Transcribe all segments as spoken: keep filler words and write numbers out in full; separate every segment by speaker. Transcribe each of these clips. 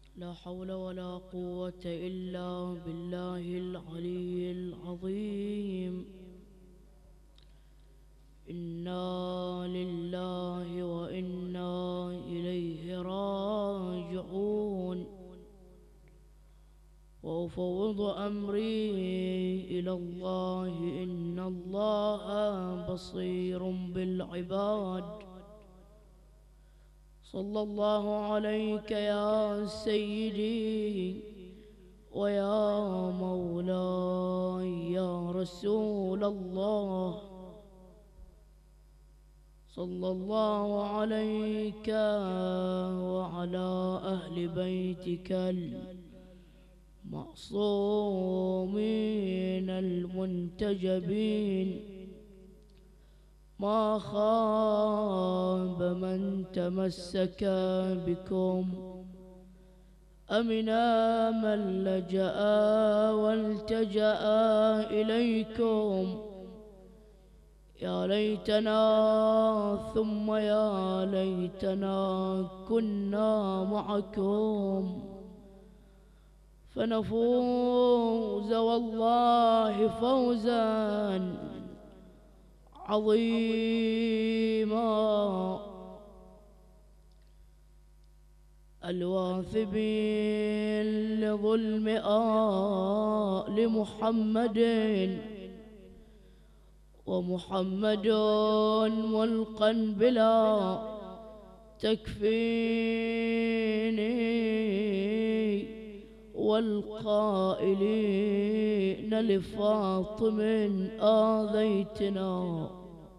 Speaker 1: لا حول ولا قوة إلا بالله العلي العظيم. إنا لله وإنا إليه راجعون. وأفوض أمري إلى الله إن الله بصير بالعباد. صلى الله عليك يا سيدي ويا مولاي يا رسول الله. صلى الله عليك وعلى أهل بيتك المعصومين المنتجبين. ما خاب من تمسك بكم، أمنا من لجأ والتجأ إليكم. يا ليتنا ثم يا ليتنا كنا معكم فنفوز والله فوزا عظيما. الواثبين لظلم آل محمد، ومحمد ملقا بلا تكفيني، والقائلين لفاطم آذيتنا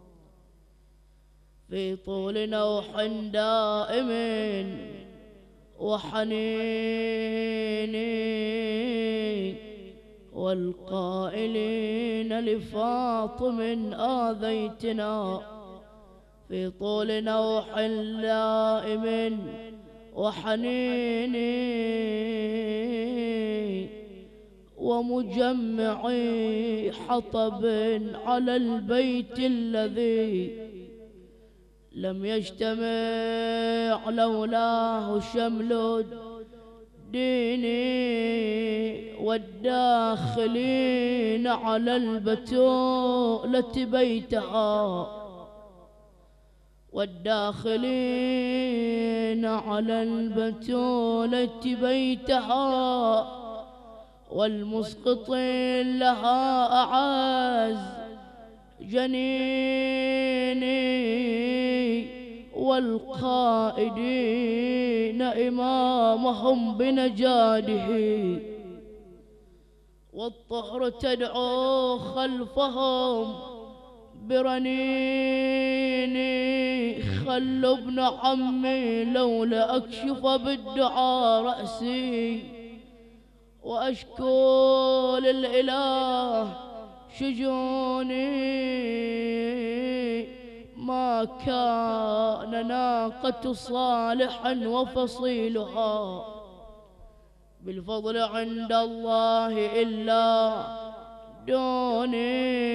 Speaker 1: في طول نوح دائم وحنيني، والقائلين لفاطم آذيتنا في طول نوح دائم وحنيني، ومجمعي حطب على البيت الذي لم يجتمع لولاه شمل ديني، والداخلين على البتولة بيتها، والداخلين على البتولة بيتها، والمسقطين لها أعز جنيني، والقائدين إمامهم بنجاده، والطهر تدعو خلفهم برنيني. خلوا ابن عمي لولا أكشف بالدعاء رأسي، وأشكو للإله شجوني. ما كان ناقة صالحا وفصيلها بالفضل عند الله إلا دوني.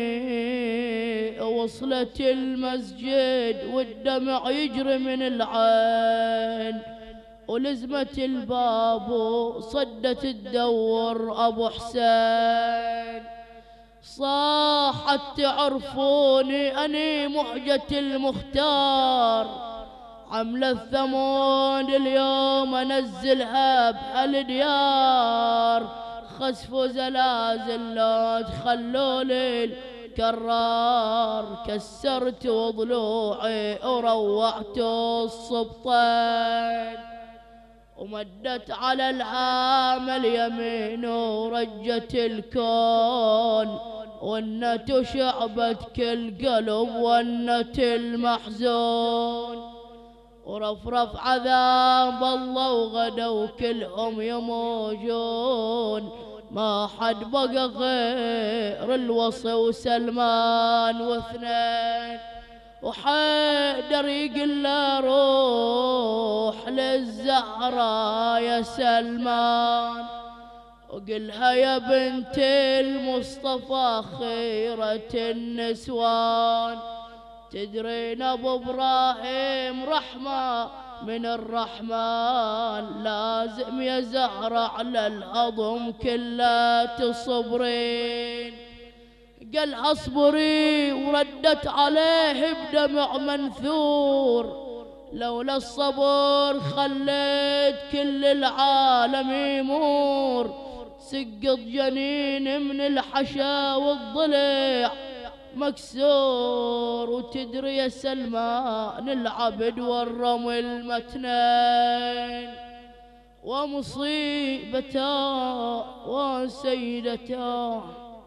Speaker 1: وصلت المسجد والدمع يجري من العين، ولزمت الباب صدت الدور أبو حسين. صاحت تعرفوني أني محجة المختار، عمل الثمود اليوم أنزلها بهالديار. خسف زلازل لا تخلوا لي الكرار، كسرت ضلوعي وروعت الصبطين، ومدت على العام اليمين ورجت الكون، والنت شعبت كل قلب والنت المحزون. ورفرف عذاب الله وغدوا كلهم يموجون، ما حد بقى غير الوصي وسلمان واثنين. وحيدر يقول له روح للزهرة يا سلمان، وقلها يا بنت المصطفى خيرة النسوان. تدرين ابو ابراهيم رحمة من الرحمن، لازم يا زهرة على الهضم كله تصبرين. قال اصبري وردت عليه بدمع منثور، لولا الصبر خليت كل العالم يمور، سقط جنين من الحشا والضلع مكسور. وتدري يا سلمان العبد والرمل متنين، ومصيبتا وسيدتا.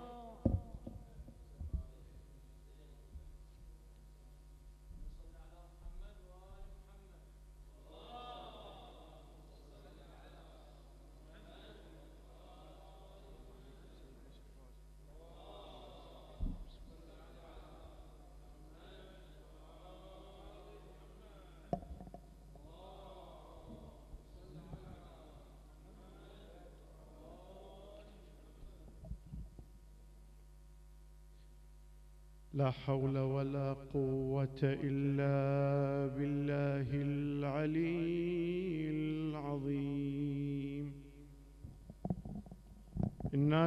Speaker 2: لا حول ولا قوة إلا بالله العلي العظيم. إنا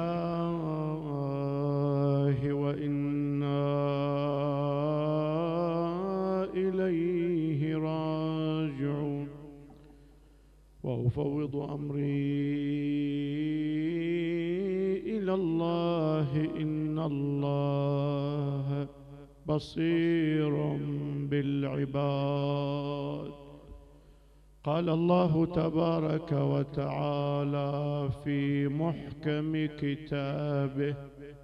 Speaker 2: لله وإنا إليه راجعون. وأفوض أمري إلى الله، إن الله بصير بالعباد. قال الله تبارك وتعالى في محكم كتابه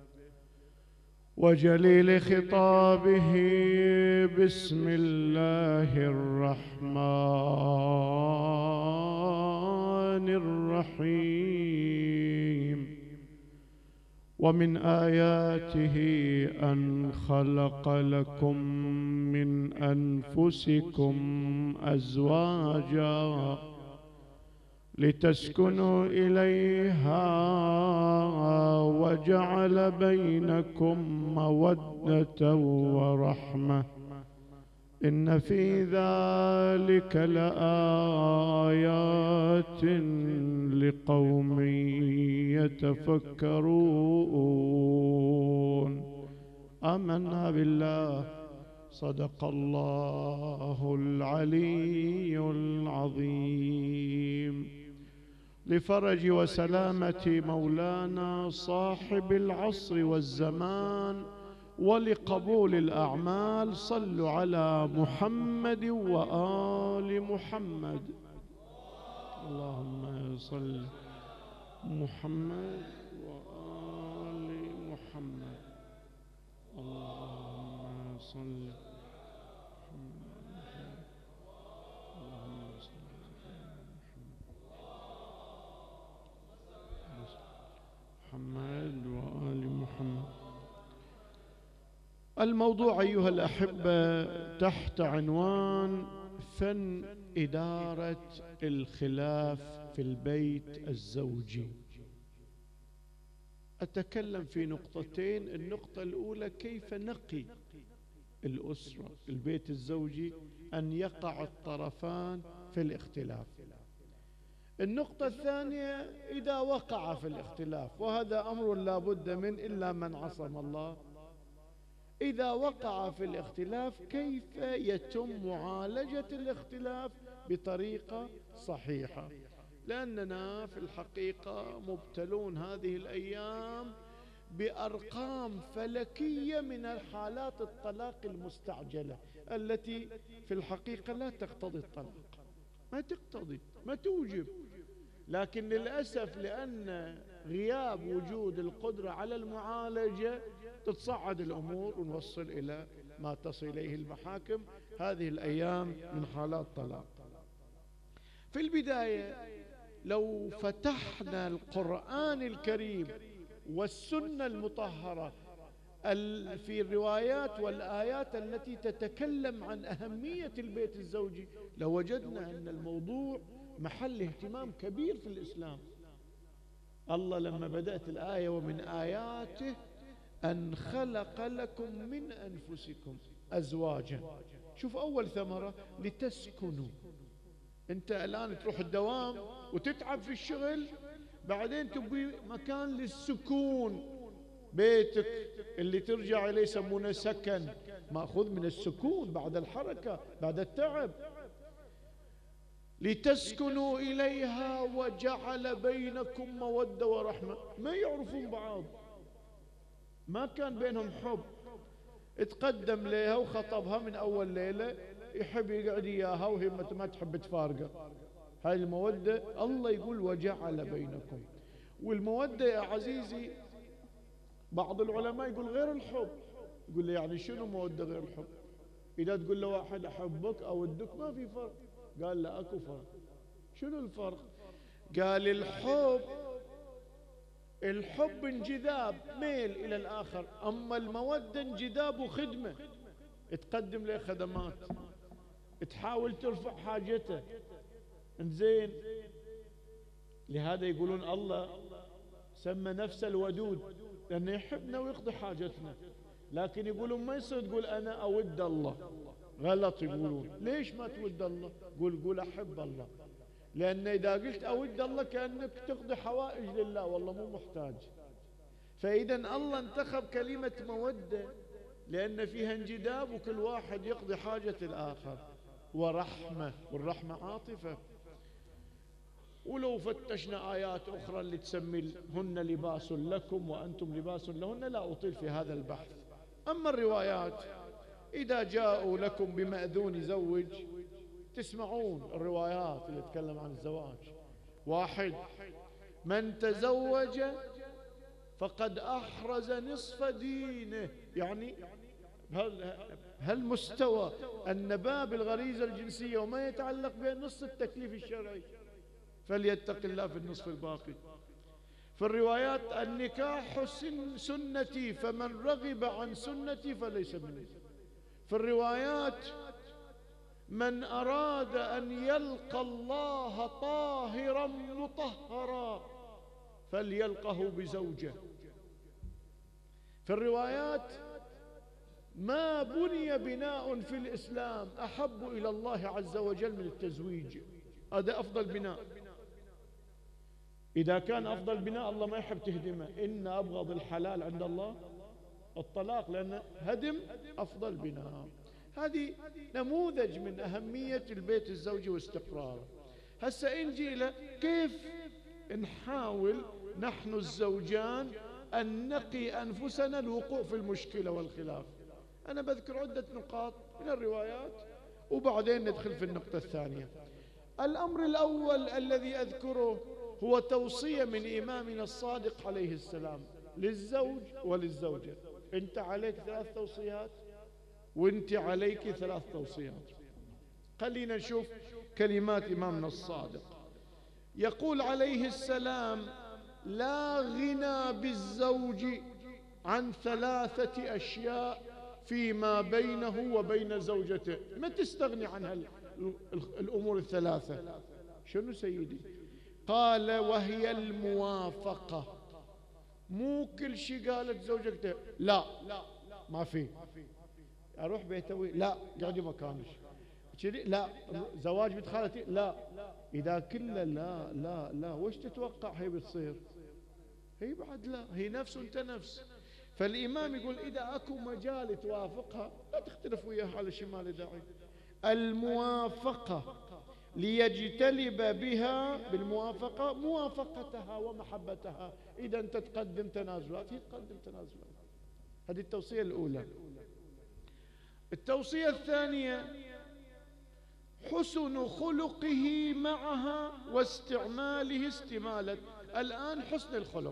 Speaker 2: وجليل خطابه: بسم الله الرحمن الرحيم. ومن آياته أن خلق لكم من أنفسكم أزواجا لتسكنوا إليها وجعل بينكم مودة ورحمة، إن في ذلك لآيات لقوم يتفكرون. آمنا بالله، صدق الله العلي العظيم. لفرج وسلامة مولانا صاحب العصر والزمان ولقبول الأعمال، صلوا على محمد وآل محمد. اللهم صل محمد وآل محمد. اللهم صل محمد وآل محمد. الموضوع أيها الأحبة تحت عنوان فن إدارة الخلاف في البيت الزوجي. أتكلم في نقطتين. النقطة الأولى: كيف نقي الأسرة البيت الزوجي أن يقع الطرفان في الاختلاف. النقطة الثانية: إذا وقع في الاختلاف، وهذا أمر لا بد من إلا من عصم الله، إذا وقع في الاختلاف كيف يتم معالجة الاختلاف بطريقة صحيحة. لأننا في الحقيقة مبتلون هذه الأيام بأرقام فلكية من الحالات الطلاق المستعجلة التي في الحقيقة لا تقتضي الطلاق، ما تقتضي، ما توجب، لكن للأسف لأن غياب وجود القدرة على المعالجة تتصاعد الأمور ونوصل إلى ما تصل إليه المحاكم هذه الأيام من حالات طلاق. في البداية لو فتحنا القرآن الكريم والسنة المطهرة في الروايات والآيات التي تتكلم عن أهمية البيت الزوجي، لوجدنا أن الموضوع محل اهتمام كبير في الإسلام. الله لما بدأت الآية: ومن آياته أن خلق لكم من أنفسكم أزواجا، شوف أول ثمرة: لتسكنوا. أنت الآن تروح الدوام وتتعب في الشغل، بعدين تبي مكان للسكون، بيتك اللي ترجع إليه يسمونه سكن، مأخوذ من السكون بعد الحركة بعد التعب. لتسكنوا إليها وجعل بينكم مودة ورحمة. ما يعرفون بعض، ما كان بينهم حب، اتقدم لها وخطبها من أول ليلة، يحب يقعد إياها وهي ما تحب تفارقه. هاي المودة الله يقول وجعل بينكم. والمودة يا عزيزي بعض العلماء يقول غير الحب. يقول لي يعني شنو مودة غير الحب؟ إذا تقول له واحد أحبك أو أودك ما في فرق. قال لا أكو فرق. شنو الفرق؟ قال الحب الحب انجذاب ميل إلى الآخر، أما المودة انجذاب وخدمة، تقدم له خدمات، تحاول ترفع حاجته. انزين، لهذا يقولون الله سمى نفسه الودود لأنه يحبنا ويقضي حاجتنا. لكن يقولون ما يصير تقول أنا أود الله، غلط يقولون. ليش ما تود الله؟ قول قول أحب الله، لأن إذا قلت أود الله كأنك تقضي حوائج لله، والله مو محتاج. فإذا الله انتخب كلمة مودة لأن فيها انجذاب وكل واحد يقضي حاجة الآخر، ورحمة، والرحمة عاطفة. ولو فتشنا آيات أخرى اللي تسمي هن لباس لكم وأنتم لباس لهن، لا أطيل في هذا البحث. أما الروايات، إذا جاءوا لكم بمأذون زوج، تسمعون الروايات اللي تتكلم عن الزواج. واحد: من تزوج فقد أحرز نصف دينه، يعني هل مستوى أن باب الغريزة الجنسية وما يتعلق بها نص التكليف الشرعي، فليتق الله في النصف الباقي. في الروايات: النكاح سنتي فمن رغب عن سنتي فليس مني. في الروايات: من أراد أن يلقى الله طاهرا مطهرا فليلقه بزوجه. في الروايات: ما بني بناء في الإسلام أحب إلى الله عز وجل من التزويج، هذا أفضل بناء. إذا كان أفضل بناء الله ما يحب تهدمه. إن أبغض الحلال عند الله الطلاق، لأن هدم أفضل بناء. هذه نموذج من أهمية البيت الزوجي واستقراره. هسه نجي إلى كيف نحاول نحن الزوجان أن نقي أنفسنا الوقوع في المشكلة والخلاف. أنا بذكر عدة نقاط من الروايات وبعدين ندخل في النقطة الثانية. الأمر الأول الذي أذكره هو توصية من إمامنا الصادق عليه السلام للزوج وللزوجة. أنت عليك ثلاث توصيات وأنت عليك ثلاث توصيات. خلينا نشوف كلمات إمامنا الصادق. يقول عليه السلام: لا غنى بالزوج عن ثلاثة أشياء فيما بينه وبين زوجته. ما تستغني عن الأمور الثلاثة. شنو سيدي؟ قال: وهي الموافقة. مو كل شيء قالت زوجته لا ما في، اروح بيتوي لا قاعدي مكانش، لا زواج بنت خالتي لا. اذا كله لا لا لا وش تتوقع هي بتصير؟ هي بعد لا، هي نفس وانت نفس. فالامام يقول اذا اكو مجال توافقها لا تختلف وياها على شيء ما له داعي. الموافقة ليجتلب بها بالموافقة موافقتها ومحبتها. إذا أنت تقدم تنازلات هي تقدم تنازلات. هذه التوصية الأولى. التوصية الثانية: حسن خلقه معها واستعماله استمالة. الآن حسن الخلق،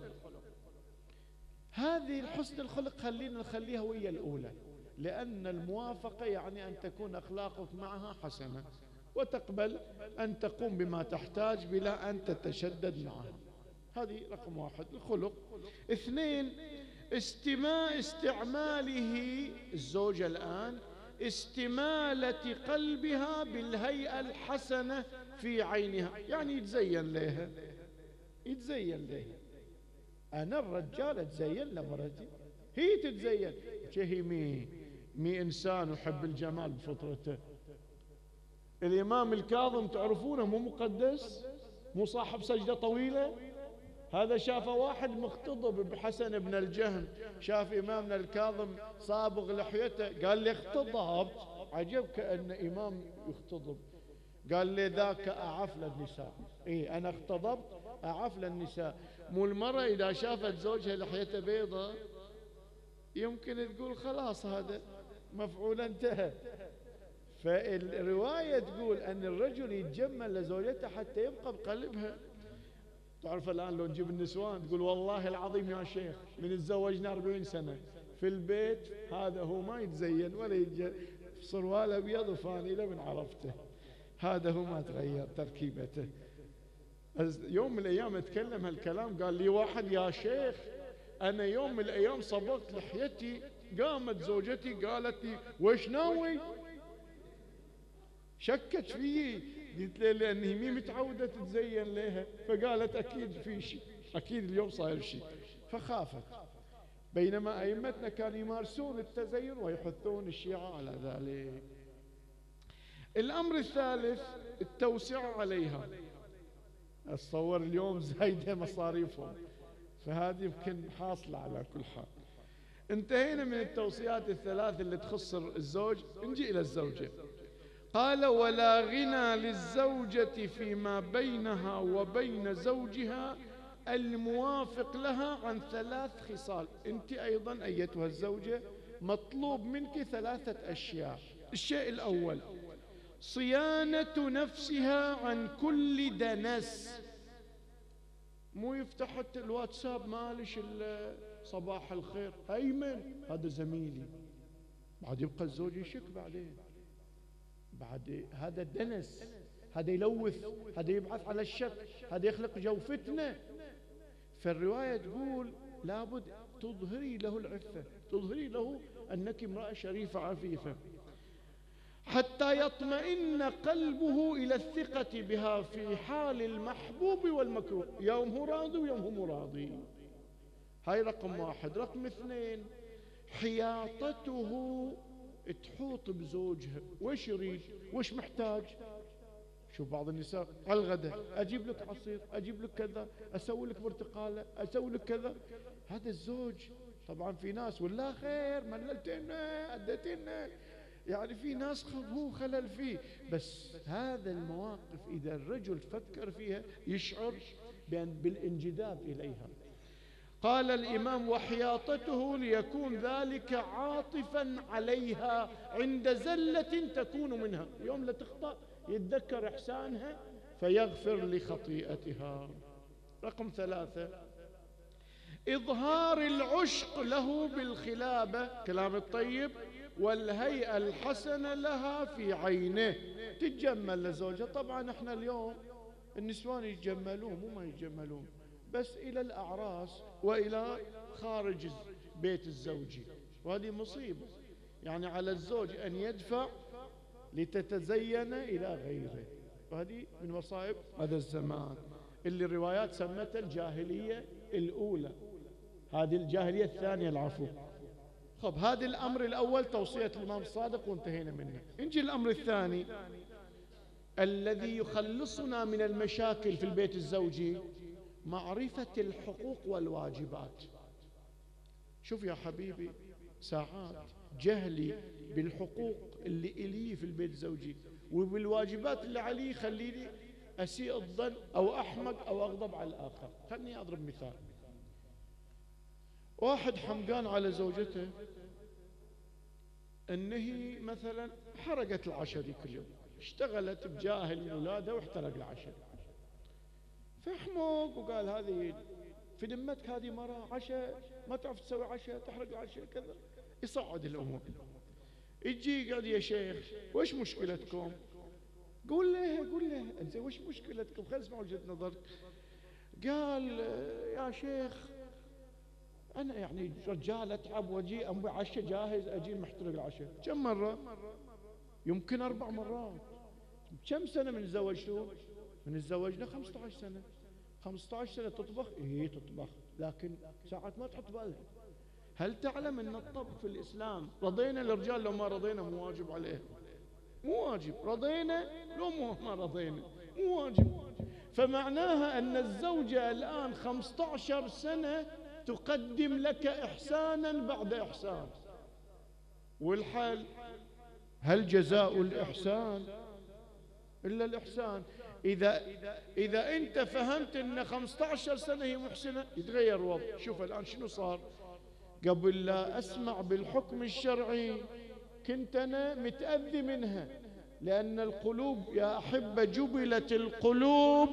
Speaker 2: هذه الحسن الخلق خلينا نخليها ويا الأولى، لأن الموافقة يعني أن تكون أخلاقك معها حسنة وتقبل أن تقوم بما تحتاج بلا أن تتشدد معها. هذه رقم واحد الخلق. اثنين: استماع استعماله الزوجة الآن استمالة قلبها بالهيئة الحسنة في عينها، يعني يتزين لها يتزين لها. أنا الرجال أتزين لمرتي، هي تتزين. شهي مي مي إنسان يحب الجمال بفطرته، الإمام الكاظم تعرفونه مو مقدس، مو صاحب سجدة طويلة. هذا شافه واحد مختضب بحسن بن الجهم، شاف إمامنا الكاظم صابغ لحيته، قال لي اختضبت، عجب كأن إمام يختضب. قال لي ذاك أعف للنساء. إيه أنا اختضبت أعف للنساء. مو المرأة إذا شافت زوجها لحيته بيضة يمكن تقول خلاص هذا مفعول انتهى. فالرواية تقول أن الرجل يتجمل لزوجته حتى يبقى بقلبها. تعرف الآن لو نجيب النسوان تقول والله العظيم يا شيخ من تزوجنا أربعين سنة في البيت هذا هو ما يتزين ولا يتجمل، صروال أبيض وفانيلة من عرفته، هذا هو ما تغير تركيبته. يوم من الأيام أتكلم هالكلام، قال لي واحد يا شيخ أنا يوم من الأيام صبغت لحيتي، قامت زوجتي قالت لي وش ناوي؟ شكت فيي، قلت له لأني مي متعودة تتزين لها، فقالت أكيد في شيء، أكيد اليوم صاير شيء، فخافت. بينما أئمتنا كانوا يمارسون التزين ويحثون الشيعة على ذلك. الأمر الثالث التوسعة عليها. أتصور اليوم زايدة مصاريفهم، فهذه يمكن حاصلة على كل حال. انتهينا من التوصيات الثلاث اللي تخص الزوج، نجي إلى الزوجة. قال ولا غنى للزوجة فيما بينها وبين زوجها الموافق لها عن ثلاث خصال. انت أيضا أيتها الزوجة مطلوب منك ثلاثة أشياء. الشيء الأول صيانة نفسها عن كل دنس. مو يفتح الواتساب مالش صباح الخير أيمن هذا زميلي، بعد يبقى الزوج يشك بعدين، بعد هذا الدنس، هذا يلوث، هذا يبعث على الشك، هذا يخلق جو فتنة. فالرواية تقول لابد تظهري له العفة، تظهري له أنك امرأة شريفة عفيفة، حتى يطمئن قلبه إلى الثقة بها في حال المحبوب والمكروه، يوم هو راضي ويوم هو راضي. هاي رقم واحد. رقم اثنين حياطته، تحوط بزوجها، وش يريد وش محتاج. شوف بعض النساء على الغداء أجيب لك عصير، أجيب لك كذا، أسوي لك برتقالة، أسوي لك كذا. هذا الزوج طبعا في ناس ولا خير مللتنا أديتنا، يعني في ناس هو خلل فيه، بس هذا المواقف إذا الرجل فكر فيها يشعر بأن بالانجذاب إليها. قال الإمام وحياطته ليكون ذلك عاطفا عليها عند زلة تكون منها، يوم لا تخطأ يتذكر إحسانها فيغفر لخطيئتها. رقم ثلاثة إظهار العشق له بالخلابة، كلام الطيب، والهيئة الحسنة لها في عينه. تتجمل لزوجها. طبعا احنا اليوم النسوان يتجملون، مو ما يتجملون، بس إلى الأعراس وإلى خارج بيت الزوجي، وهذه مصيبة. يعني على الزوج أن يدفع لتتزين إلى غيره، وهذه من مصائب هذا الزمان اللي الروايات سمتها الجاهلية الأولى، هذه الجاهلية الثانية العفو. خب هذا الأمر الأول توصية الإمام الصادق وانتهينا منه. نجي الأمر الثاني الذي يخلصنا من المشاكل في البيت الزوجي، معرفة الحقوق والواجبات. شوف يا حبيبي ساعات جهلي بالحقوق اللي إلي في البيت الزوجي وبالواجبات اللي علي خليني أسيء الظن أو أحمق أو أغضب على الآخر. خلني أضرب مثال. واحد حمقان على زوجته أنه مثلا حرقت العشاء ذيك اليوم، اشتغلت بجاهل من أولادها واحترق العشاء، فحموق وقال هذه في ذمتك هذه مرة عشاء ما تعرف تسوي عشاء تحرق العشاء كذا. يصعد الأمور، يجي قال يا شيخ وش مشكلتكم؟ قول له قول له انت وش مشكلتكم؟ خلينا نسمع وجهة نظرك. قال يا شيخ أنا يعني رجال أتعب وأجي أمي عشاء جاهز أجي محترق العشاء. كم مرة؟ يمكن أربع مرات. كم سنة من تزوجتوا؟ من تزوجنا خمسة عشر سنة. خمسة عشر سنة تطبخ؟ إيه تطبخ، لكن ساعات ما تحط بالها. هل تعلم أن الطبخ في الإسلام رضينا الرجال لو ما رضينا مو واجب عليه؟ مو واجب. رضينا لو مو ما رضينا مو واجب. فمعناها أن الزوجة الآن خمسة عشر سنة تقدم لك إحسانا بعد إحسان. والحل هل جزاء الإحسان إلا الإحسان؟ إذا إذا أنت فهمت أن خمسة عشر سنة هي محسنة يتغير الوضع. شوف الآن شنو صار. قبل لا أسمع بالحكم الشرعي كنت أنا متأذي منها، لأن القلوب يا أحبة جبلت القلوب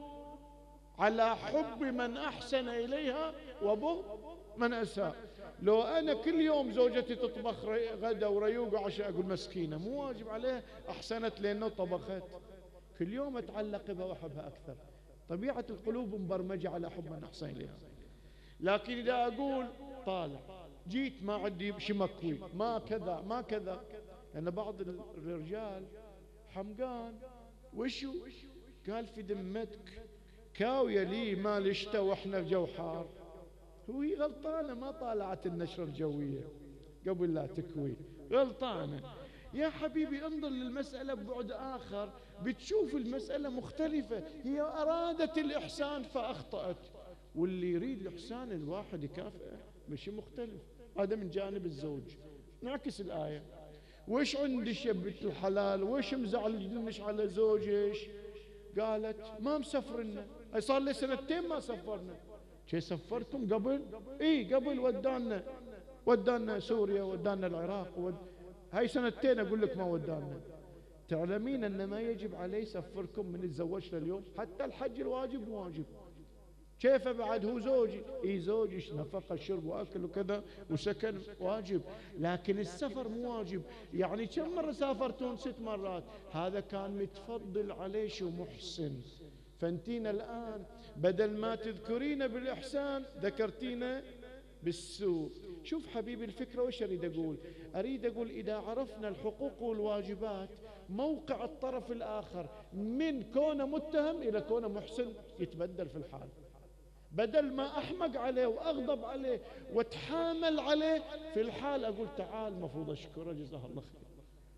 Speaker 2: على حب من أحسن إليها وبغض من أساء. لو أنا كل يوم زوجتي تطبخ غدا وريوق وعشاء أقول مسكينة مو واجب عليها، أحسنت لأنه طبخت. كل يوم أتعلق بها وأحبها أكثر. طبيعة القلوب مبرمجة على حب من أحسن إليها. لكن إذا أقول طالع جيت ما عندي شي مكوي ما كذا ما كذا، لأن بعض الرجال حمقان وشو قال في ذمتك كاوية لي ما لشتا وإحنا الجو حار. هو غلطانة ما طالعت النشرة الجوية قبل لا تكوي، غلطانة. يا حبيبي انظر للمسألة ببعد آخر بتشوف المسألة مختلفة. هي أرادت الإحسان فأخطأت، واللي يريد الإحسان الواحد يكافئه مش مختلف. هذا من جانب الزوج. نعكس الآية. وش عندش يا بنت الحلال وش مزعلنش على زوجش؟ قالت ما مسفرنا، صار لي سنتين ما سفرنا. شي سفركم قبل؟ اي قبل ودانا ودانا سوريا ودانا العراق ود... هاي سنتين اقول لك ما ودانا. تعلمين ان ما يجب عليه يسفركم من تزوجنا اليوم. حتى الحج الواجب واجب. كيف بعد هو زوجي؟ اي زوجي نفقه شرب واكل وكذا وسكن واجب، لكن السفر مو واجب. يعني كم مره سافرتون؟ ست مرات. هذا كان متفضل عليه شو محسن. فانتين الان بدل ما تذكرين بالاحسان ذكرتينا بالسوء. شوف حبيبي الفكره وش اريد اقول؟ اريد اقول اذا عرفنا الحقوق والواجبات موقع الطرف الاخر من كونه متهم الى كونه محسن يتبدل في الحال. بدل ما أحمق عليه وأغضب عليه واتحامل عليه في الحال أقول تعال مفروض أشكره جزاه الله خير.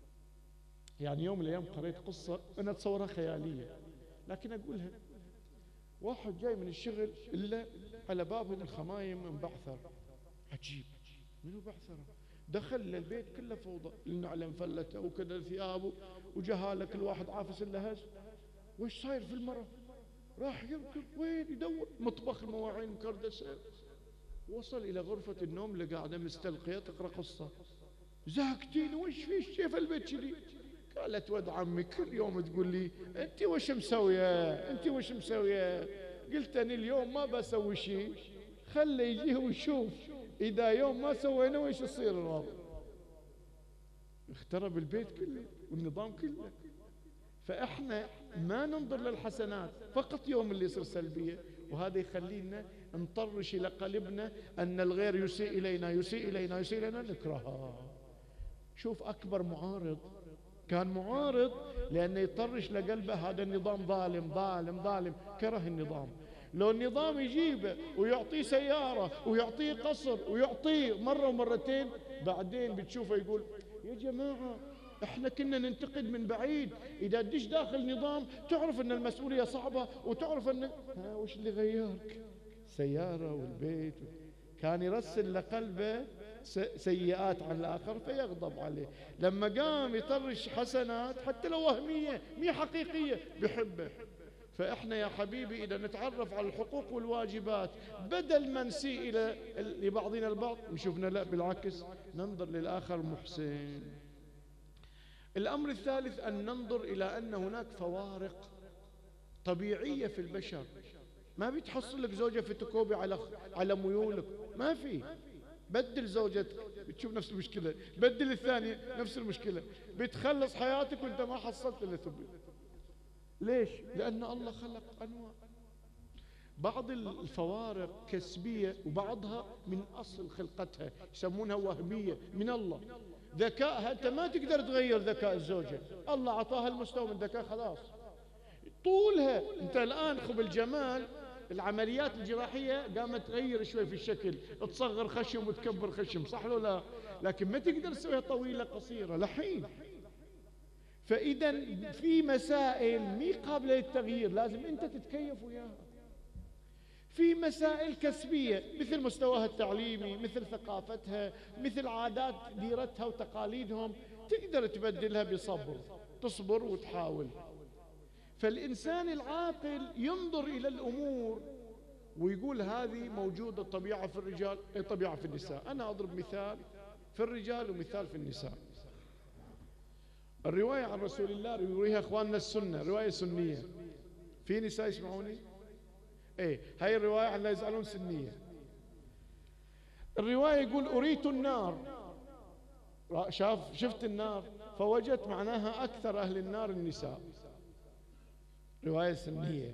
Speaker 2: يعني يوم من الأيام قريت قصة أنا أتصورها خيالية لكن أقولها. واحد جاي من الشغل إلا على باب الخمايم مبعثر عجيب. منو بعثره؟ دخل للبيت كله فوضى، النعلة مفلته وكذا ثيابه وجهاله كل واحد عافس اللهز. وش صاير في المرة؟ راح يركض وين يدور مطبخ المواعين مكردسة. وصل إلى غرفة النوم اللي قاعدة مستلقية تقرأ قصة. زهقتيني وش فيش كيف البيت كذي؟ قالت ود عمي كل يوم تقول لي أنت وش مسوية أنت وش مسوية. قلت أنا اليوم ما بسوي شيء، خلي يجيه ويشوف إذا يوم ما سوينا وش يصير الوضع. اخترب البيت كله والنظام كله. فإحنا ما ننظر للحسنات فقط يوم اللي يصير سلبية، وهذا يخلينا نطرش إلى قلبنا أن الغير يسيء إلينا يسيء إلينا يسيء إلينا نكرهه. شوف أكبر معارض كان معارض لأنه يطرش لقلبه هذا النظام ظالم ظالم ظالم، كره النظام. لو النظام يجيبه ويعطيه سيارة ويعطيه قصر ويعطيه مرة ومرتين بعدين بتشوفه يقول يا جماعة احنا كنا ننتقد من بعيد. اذا تدش داخل نظام تعرف ان المسؤولية صعبة وتعرف ان ها وش اللي غيرك؟ سيارة والبيت. كان يرسل لقلبه سيئات على الاخر فيغضب عليه. لما قام يطرش حسنات حتى لو وهمية مي حقيقية بحبه. فاحنا يا حبيبي اذا نتعرف على الحقوق والواجبات بدل ما نسيء الى لبعضنا البعض نشوفنا لا بالعكس ننظر للاخر محسن. الأمر الثالث أن ننظر إلى أن هناك فوارق طبيعية في البشر. ما بتحصل لك زوجة في تكوبي على على ميولك، ما في. بدل زوجتك بتشوف نفس المشكلة، بدل الثانية نفس المشكلة، بتخلص حياتك وانت ما حصلت إلا ثبي. ليش؟ لأن الله خلق أنواع. بعض الفوارق كسبية وبعضها من أصل خلقتها يسمونها وهمية من الله. ذكائها أنت ما تقدر تغير ذكاء الزوجة، الله أعطاها المستوى من ذكاء خلاص. طولها أنت الآن خب الجمال العمليات الجراحية قامت تغير شوي في الشكل، تصغر خشم وتكبر خشم صح ولا لا؟ لكن ما تقدر تسويها طويلة قصيرة لحين. فإذا في مسائل مي قابلة للتغيير، لازم أنت تتكيف وياها. في مسائل كسبية مثل مستواها التعليمي، مثل ثقافتها، مثل عادات ديرتها وتقاليدهم، تقدر تبدلها بصبر، تصبر وتحاول. فالإنسان العاقل ينظر إلى الأمور ويقول هذه موجودة طبيعة في الرجال، طبيعة في النساء. أنا أضرب مثال في الرجال ومثال في النساء. الرواية عن رسول الله يرويها أخواننا السنة، رواية سنية. في نساء يسمعوني؟ ايه، هاي الرواية عن لا يزعلون سنية. الرواية يقول أريت النار، شاف شفت النار فوجدت معناها أكثر أهل النار النساء. رواية سنية.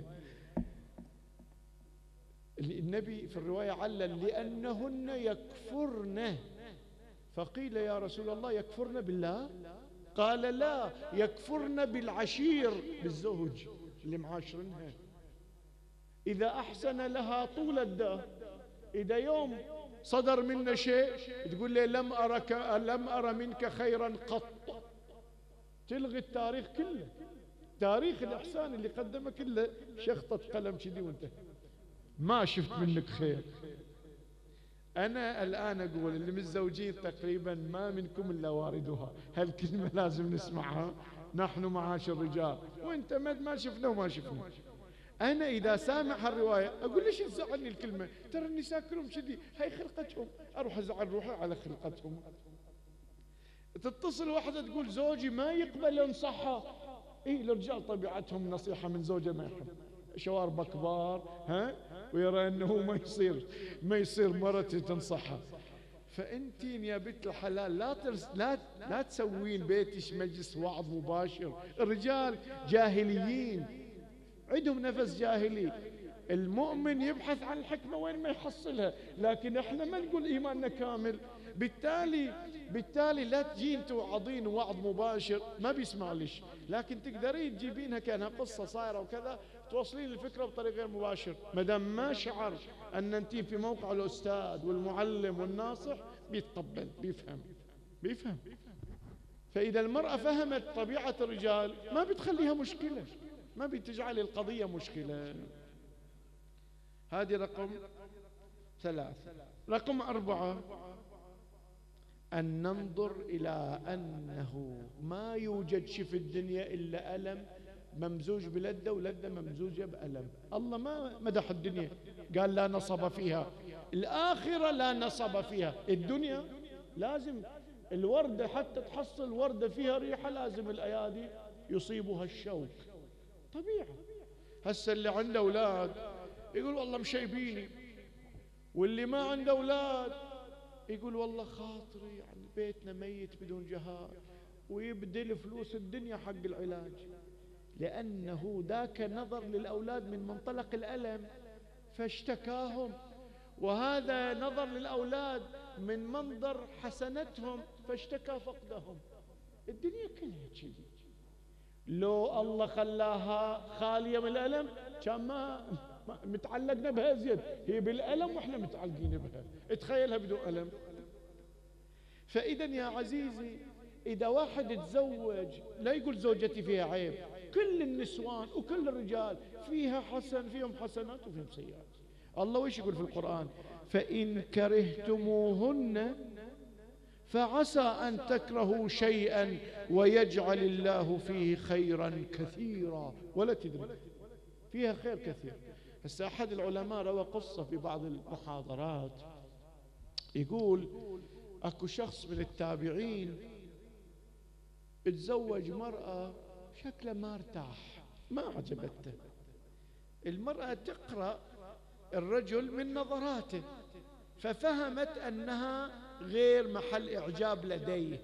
Speaker 2: النبي في الرواية علل لأنهن يكفرن، فقيل يا رسول الله يكفرن بالله؟ قال لا، يكفرن بالعشير، بالزوج اللي معاشرنها. إذا أحسن لها طول الدهر، إذا يوم صدر منا شيء تقول لي لم أرك لم أرى منك خيرا قط، تلغي التاريخ كله، تاريخ الإحسان اللي قدمه كله شخطة قلم كذي وانت ما شفت منك خير. أنا الآن أقول اللي متزوجين تقريبا ما منكم إلا واردها، هالكلمة لازم نسمعها نحن معاشر الرجال، وانت ما شفنا وما شفنا. أنا إذا سامع هالرواية أقول ليش تزعلني الكلمة؟ ترى النساء كلهم كذي، هاي خلقتهم، أروح أزعل روحي على خلقتهم. تتصل واحدة تقول زوجي ما يقبل ينصحها، إيه الرجال طبيعتهم نصيحة من زوجه ما يحب، شوارب كبار ها، ويرى أنه ما يصير ما يصير مرتي تنصحها. فأنتين يا بنت الحلال لا ترس لا لا تسوين بيتش مجلس وعظ مباشر. الرجال جاهليين، عندهم نفس جاهلي. المؤمن يبحث عن الحكمة وين ما يحصلها، لكن احنا ما نقول إيماننا كامل. بالتالي بالتالي لا تجين توعظين وعظ مباشر ما بيسمع ليش، لكن تقدرين تجيبينها كأنها قصة صايرة وكذا، توصلين الفكرة بطريقة غير مباشر. ما دام ما شعر أن أنت في موقع الأستاذ والمعلم والناصح بيتقبل، بيفهم بيفهم. فإذا المرأة فهمت طبيعة الرجال ما بتخليها مشكلة، ما بتجعل القضية مشكلة. هذه رقم ثلاث. رقم أربعة، أن ننظر إلى أنه ما يوجد شيء في الدنيا إلا ألم ممزوج بلذة ولذة ممزوجة بألم. الله ما مدح الدنيا، قال لا نصب فيها. الآخرة لا نصب فيها. الدنيا لازم الوردة حتى تحصل وردة فيها ريحة لازم الأيادي يصيبها الشوك، طبيعة. هسه اللي عنده أولاد يقول والله مشيبيني، واللي ما عنده أولاد يقول والله خاطري يعني بيتنا ميت بدون جهاز، ويبذل فلوس الدنيا حق العلاج، لأنه ذاك نظر للأولاد من منطلق الألم فاشتكاهم، وهذا نظر للأولاد من منظر حسنتهم فاشتكى فقدهم. الدنيا كلها كذي. لو الله خلاها خالية من الألم كان ما متعلقنا بها زيد، هي بالألم وإحنا متعلقين بها، اتخيلها بدون ألم. فإذا يا عزيزي إذا واحد يتزوج لا يقول زوجتي فيها عيب، كل النسوان وكل الرجال فيها حسن، فيهم حسنات وفيهم سيئات. الله ويش يقول في القرآن؟ فإن كرهتموهن فعسى أن تكرهوا شيئا ويجعل الله فيه خيرا كثيرا ولا تدري، فيها خير كثير. هسه أحد العلماء روى قصة في بعض المحاضرات، يقول أكو شخص من التابعين اتزوج مرأة شكله ما ارتاح، ما عجبته. المرأة تقرأ الرجل من نظراته ففهمت أنها غير محل إعجاب لديه،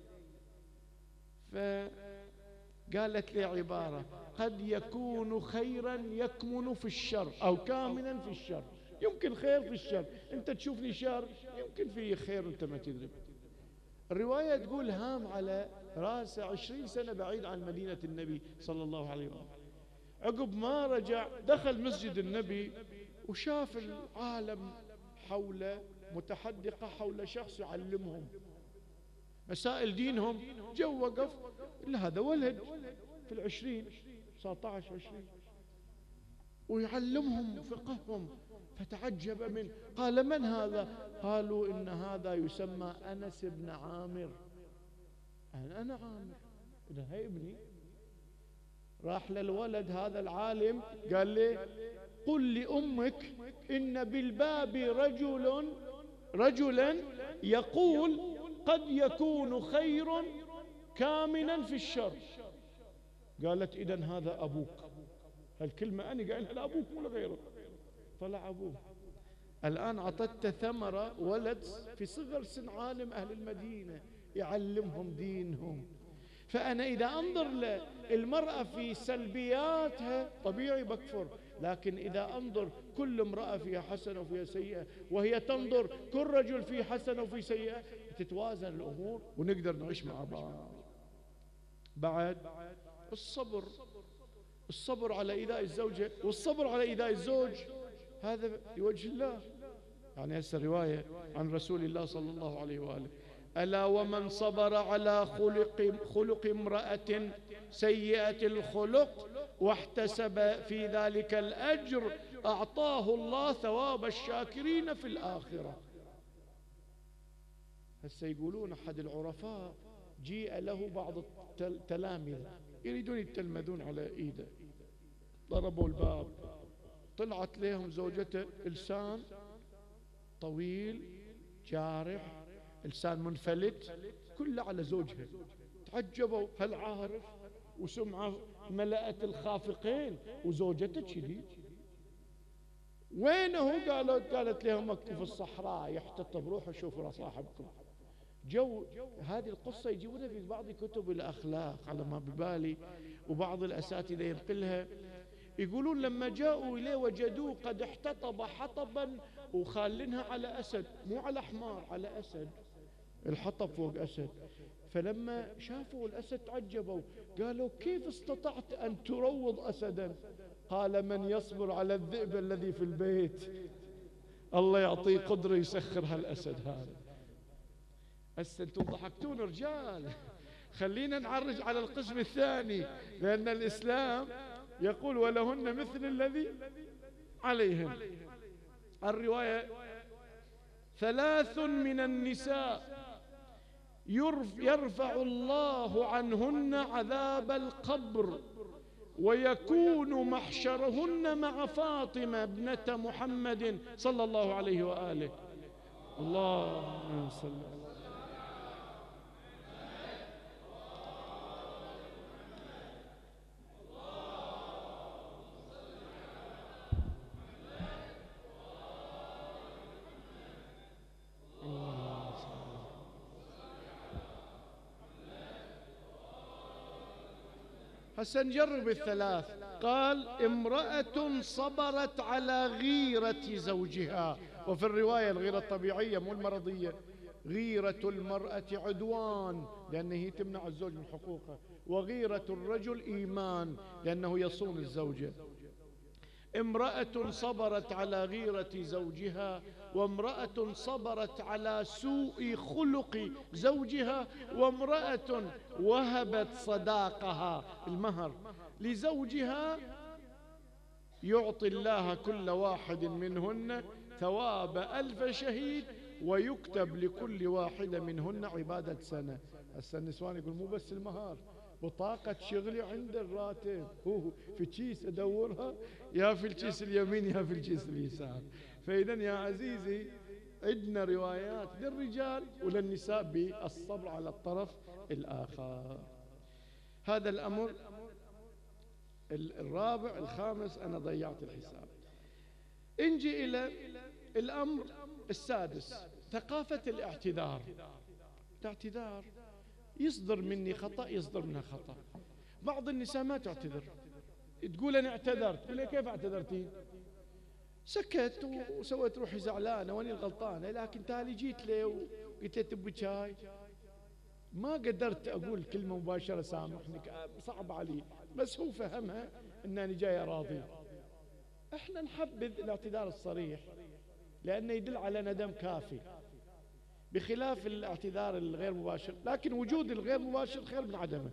Speaker 2: فقالت لي عبارة: قد يكون خيرا يكمن في الشر أو كامنا في الشر. يمكن خير في الشر، أنت تشوفني شر يمكن فيه خير وأنت ما تدري. الرواية تقول هام على راسه عشرين سنة بعيد عن مدينة النبي صلى الله عليه وسلم. عقب ما رجع دخل مسجد النبي وشاف العالم حوله متحدقة حول شخص يعلمهم، مسائل دينهم. جو وقف إلا هذا ولد في العشرين تسعة عشر عشرين ويعلمهم فقههم، فتعجب منه. قال من هذا؟ قالوا إن هذا يسمى أنس بن عامر. أنا أنا عامر، إذا هي ابني. راح للولد هذا العالم قال لي قل لأمك إن بالباب رجل رجلا يقول قد يكون خير كامنا في الشر. قالت إذن هذا أبوك. هالكلمة أنا قايلها لأبوك ولا غيره. طلع أبوه. الآن عطت ثمرة ولد في صغر سن عالم أهل المدينة يعلمهم دينهم. فأنا إذا أنظر للمرأة في سلبياتها طبيعي بكفر، لكن إذا أنظر كل امرأة فيها حسنة وفيها سيئة، وهي تنظر كل رجل فيه حسنة وفيه سيئة، تتوازن الأمور ونقدر نعيش مع بعض. بعد الصبر، الصبر على إيذاء الزوجة والصبر على إيذاء الزوج، هذا لوجه الله. يعني هسه رواية عن رسول الله صلى الله عليه وآله: ألا ومن صبر على خلق, خلق امرأة سيئة الخلق واحتسب في ذلك الأجر أعطاه الله ثواب الشاكرين في الآخرة. هسه يقولون أحد العرفاء جيء له بعض التلامذة يريدون يتلمذون على إيده، ضربوا الباب، طلعت لهم زوجته لسان طويل جارح، لسان منفلت، كله على زوجها. تعجبوا، هل عارف وسمعه ملأت الخافقين وزوجته كذي؟ وينه؟ قالوا قالت لهم مكتوب في الصحراء يحتطب، روحوا شوفوا صاحبكم. جو هذه القصة يجيبونها في بعض كتب الأخلاق على ما ببالي، وبعض الأساتذة ينقلها. يقولون لما جاءوا إليه وجدوه قد احتطب حطبا وخالنها على أسد، مو على حمار، على أسد، الحطب فوق أسد. فلما شافوا الأسد تعجبوا، قالوا كيف استطعت أن تروض أسدا؟ قال من يصبر على الذئب الذي في البيت الله يعطيه قدرة يسخر هالأسد هذا. هسه انتم ضحكتون رجال، خلينا نعرج على القسم الثاني، لأن الإسلام يقول ولهن مثل الذي عليهن. الرواية: ثلاث من النساء يرفع الله عنهن عذاب القبر ويكون محشرهن مع فاطمة ابنة محمد صلى الله عليه وآله. اللهم صل على هسه نجرب الثلاث. قال امرأة صبرت على غيرة زوجها، وفي الرواية الغيرة الطبيعية مو المرضية، غيرة المرأة عدوان لأنه هي تمنع الزوج من حقوقه، وغيرة الرجل إيمان لأنه يصون الزوجة. امرأة صبرت على غيرة زوجها، وامرأة صبرت على سوء خلق زوجها، وامرأة وهبت صداقها المهر لزوجها، يعطي الله كل واحد منهن ثواب ألف شهيد ويكتب لكل واحدة منهن عبادة سنة. هسه النسوان يقول مو بس المهر، بطاقة شغلي عند الراتب، هو في كيس أدورها، يا في الكيس اليمين يا في الكيس اليسار. فإذا يا عزيزي عندنا روايات للرجال وللنساء بالصبر على الطرف الآخر. هذا الأمر الرابع. الخامس أنا ضيعت الحساب. انجي إلى الأمر السادس، ثقافة الاعتذار. الاعتذار يصدر مني خطأ، يصدر منها خطأ. بعض النساء ما تعتذر، تقول أنا اعتذرت، تقول لي كيف اعتذرتين؟ سكت وسويت روحي زعلانة وأني الغلطانة، لكن تالي جيت له وقلت له تبي شاي، ما قدرت أقول كلمة مباشرة سامحني، صعب علي، بس هو فهمها أنني جاي راضي. احنا نحبذ الاعتذار الصريح لأنه يدل على ندم كافي. بخلاف الاعتذار الغير مباشر، لكن وجود الغير مباشر خير من عدمه.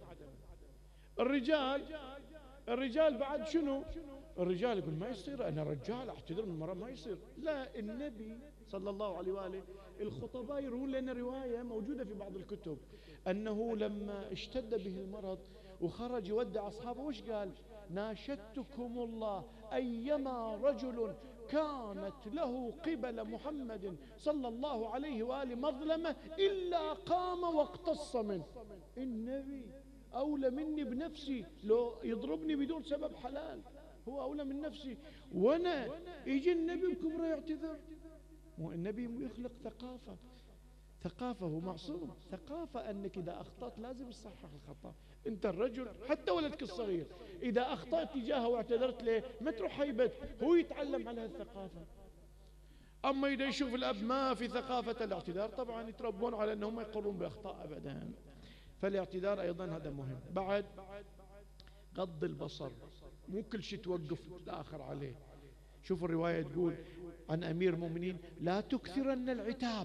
Speaker 2: الرجال الرجال بعد شنو؟ الرجال يقول ما يصير أنا رجال أعتذر من المرأة، ما يصير. لا، النبي صلى الله عليه وآله الخطباء يروون لنا رواية موجودة في بعض الكتب أنه لما اشتد به المرض وخرج يودع أصحابه وش قال؟ ناشدتكم الله أيما رجل كانت له قبل محمد صلى الله عليه وآله مظلمة إلا قام واقتص منه. النبي أولى مني بنفسي، لو يضربني بدون سبب حلال هو أولى من نفسي، وأنا يجي النبي بكبره يعتذر. والنبي يخلق ثقافة، ثقافة هو معصوم، ثقافة أنك إذا أخطأت لازم تصحح الخطأ. أنت الرجل حتى ولدك الصغير إذا أخطأت تجاهه واعتذرت له ما تروح هيبت، هو يتعلم على هالثقافة. أما إذا يشوف الأب ما في ثقافة الاعتذار طبعا يتربون على أنهم ما يقرون بأخطاء أبدا. فالاعتذار أيضا هذا مهم. بعد غض البصر، مو كل شيء توقف الآخر عليه. شوف الرواية تقول عن أمير المؤمنين لا تكثرن العتاب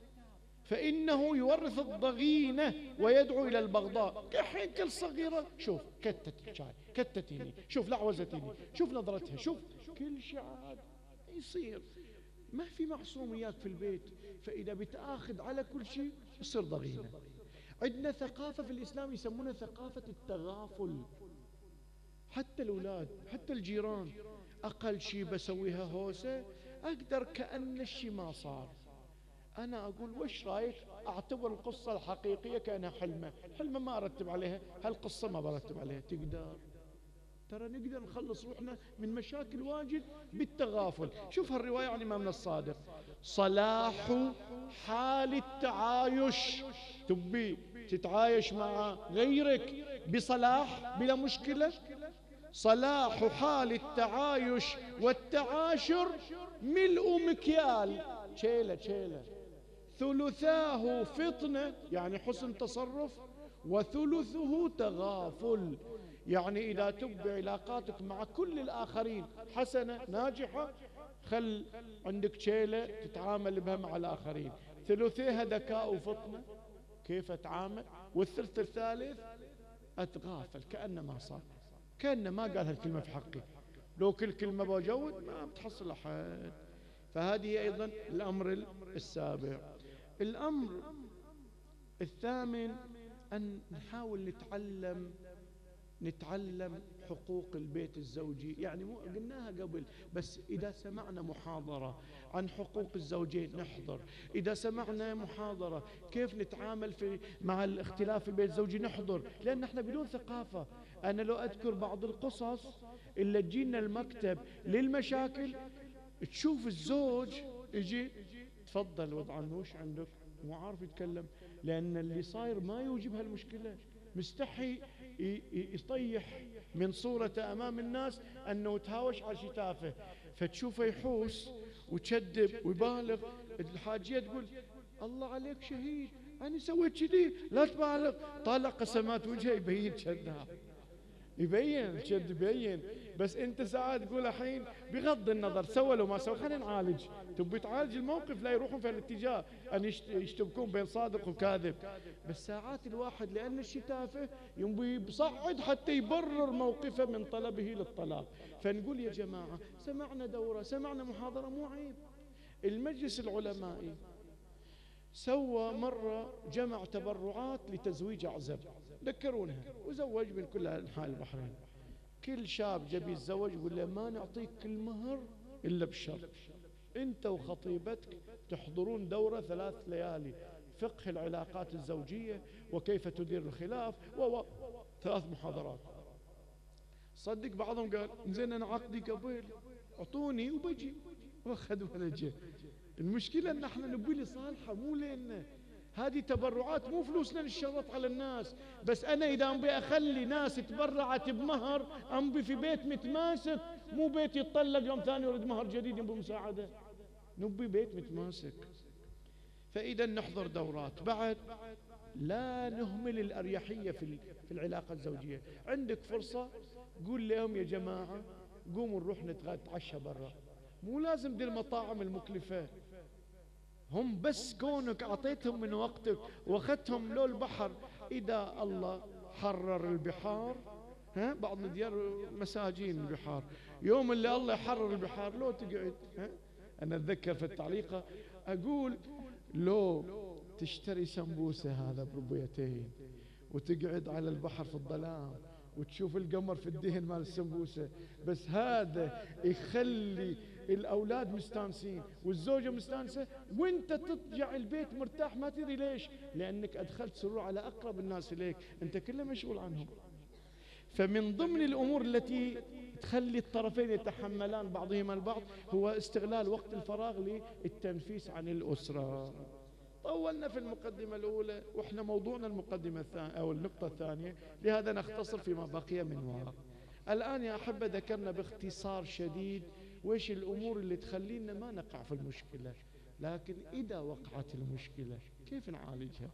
Speaker 2: فإنه يورث الضغينة ويدعو إلى البغضاء. كحين كل صغيرة شوف كتت الشاي، كتتيني، شوف لعوزتيني، شوف نظرتها، شوف كل شيء عاد يصير. ما في معصوميات في البيت، فإذا بتأخذ على كل شيء يصير ضغينة. عندنا ثقافة في الإسلام يسمونها ثقافة التغافل. حتى الأولاد حتى الجيران أقل شيء بسويها هوسة أقدر كأن الشيء ما صار. أنا أقول وش رأيك أعتبر القصة الحقيقية كأنها حلمة، حلمة ما أرتب عليها، هالقصة ما برتب عليها. تقدر ترى نقدر نخلص روحنا من مشاكل واجد بالتغافل. شوف هالرواية عن الإمام الصادق، صلاح حال التعايش، تبي تتعايش مع غيرك بصلاح بلا مشكلة. صلاح حال التعايش والتعاشر ملء مكيال، شيلة شيلة، ثلثاه فطنة يعني حسن تصرف، وثلثه تغافل. يعني إذا تبقى علاقاتك مع كل الآخرين حسنة ناجحة، خل عندك شيلة تتعامل بها مع الآخرين، ثلثيها ذكاء وفطنة كيف أتعامل، والثلث الثالث أتغافل كأنه ما صار، كأنه ما قال هالكلمة في حقي. لو كل كلمة بجود ما بتحصل أحد. فهذه أيضا الأمر السابع. الأمر الثامن أن نحاول نتعلم نتعلم حقوق البيت الزوجي. يعني مو قلناها قبل، بس إذا سمعنا محاضرة عن حقوق الزوجين نحضر، إذا سمعنا محاضرة كيف نتعامل في مع الاختلاف في البيت الزوجي نحضر، لأن احنا بدون ثقافة. أنا لو أذكر بعض القصص اللي تجينا المكتب للمشاكل، تشوف الزوج يجي تفضل وضع النوش عندك، مو عارف يتكلم لأن اللي صاير ما يوجب هالمشكلة، مستحي يطيح من صورته أمام الناس أنه تهاوش على شي تافه، فتشوفه يحوس وتشدب ويبالغ. الحاجية تقول الله عليك شهيد أنا سويت كذي لا تبالغ، طالع قسمات وجهه يبين كذاب، يبين شد يبين. بس انت ساعات تقول الحين بغض النظر سوى لو ما سوى خلينا نعالج، تبي تعالج الموقف لا يروحون في الاتجاه ان يشتبكون بين صادق وكاذب. بس ساعات الواحد لان الشيء تافه يبي يصعد حتى يبرر موقفه من طلبه للطلاق. فنقول يا جماعه سمعنا دوره سمعنا محاضره، مو عيب. المجلس العلمائي سوى مره جمع تبرعات لتزويج اعزب، ذكرونها وزوج من كل انحاء البحرين. كل شاب جبي يتزوج يقول له ما نعطيك كل مهر الا بشرط انت وخطيبتك تحضرون دوره ثلاث ليالي فقه العلاقات الزوجيه وكيف تدير الخلاف و ثلاث محاضرات. صدق بعضهم قال زين انا عقدي قبل اعطوني وبجي، واخذ ولا جه. المشكله ان احنا نبي لصالحه مو لنا. هذه تبرعات مو فلوسنا نشرط على الناس، بس أنا إذا أنبي أخلي ناس تبرعت بمهر أنبي في بيت متماسك، مو بيت يتطلق يوم ثاني يريد مهر جديد ينبي مساعدة، نبي بيت متماسك. فإذا نحضر دورات. بعد لا نهمل الأريحية في في العلاقة الزوجية. عندك فرصة قول لهم يا جماعة قوموا نروح نتعشى برا، مو لازم دي المطاعم المكلفة. هم بس كونك أعطيتهم من وقتك واخذتهم لو البحر. إذا الله حرر البحار، ها بعض الديار مساجين البحار، يوم اللي الله يحرر البحار لو تقعد. ها أنا أتذكر في التعليقة أقول لو تشتري سمبوسة هذا بربيتين وتقعد على البحر في الظلام وتشوف القمر في الدهن مال السمبوسة، بس هذا يخلي الأولاد مستانسين والزوجة مستانسة وانت ترجع البيت مرتاح ما تدري ليش، لأنك أدخلت سرور على أقرب الناس إليك، انت كله مشغول عنهم. فمن ضمن الأمور التي تخلي الطرفين يتحملان بعضهما البعض هو استغلال وقت الفراغ للتنفيس عن الأسرة. طولنا في المقدمة الأولى وإحنا موضوعنا المقدمة الثانية أو النقطة الثانية، لهذا نختصر فيما بقي من وراء. الآن يا أحبة ذكرنا باختصار شديد وإيش الأمور اللي تخلينا ما نقع في المشكلة، لكن إذا وقعت المشكلة كيف نعالجها؟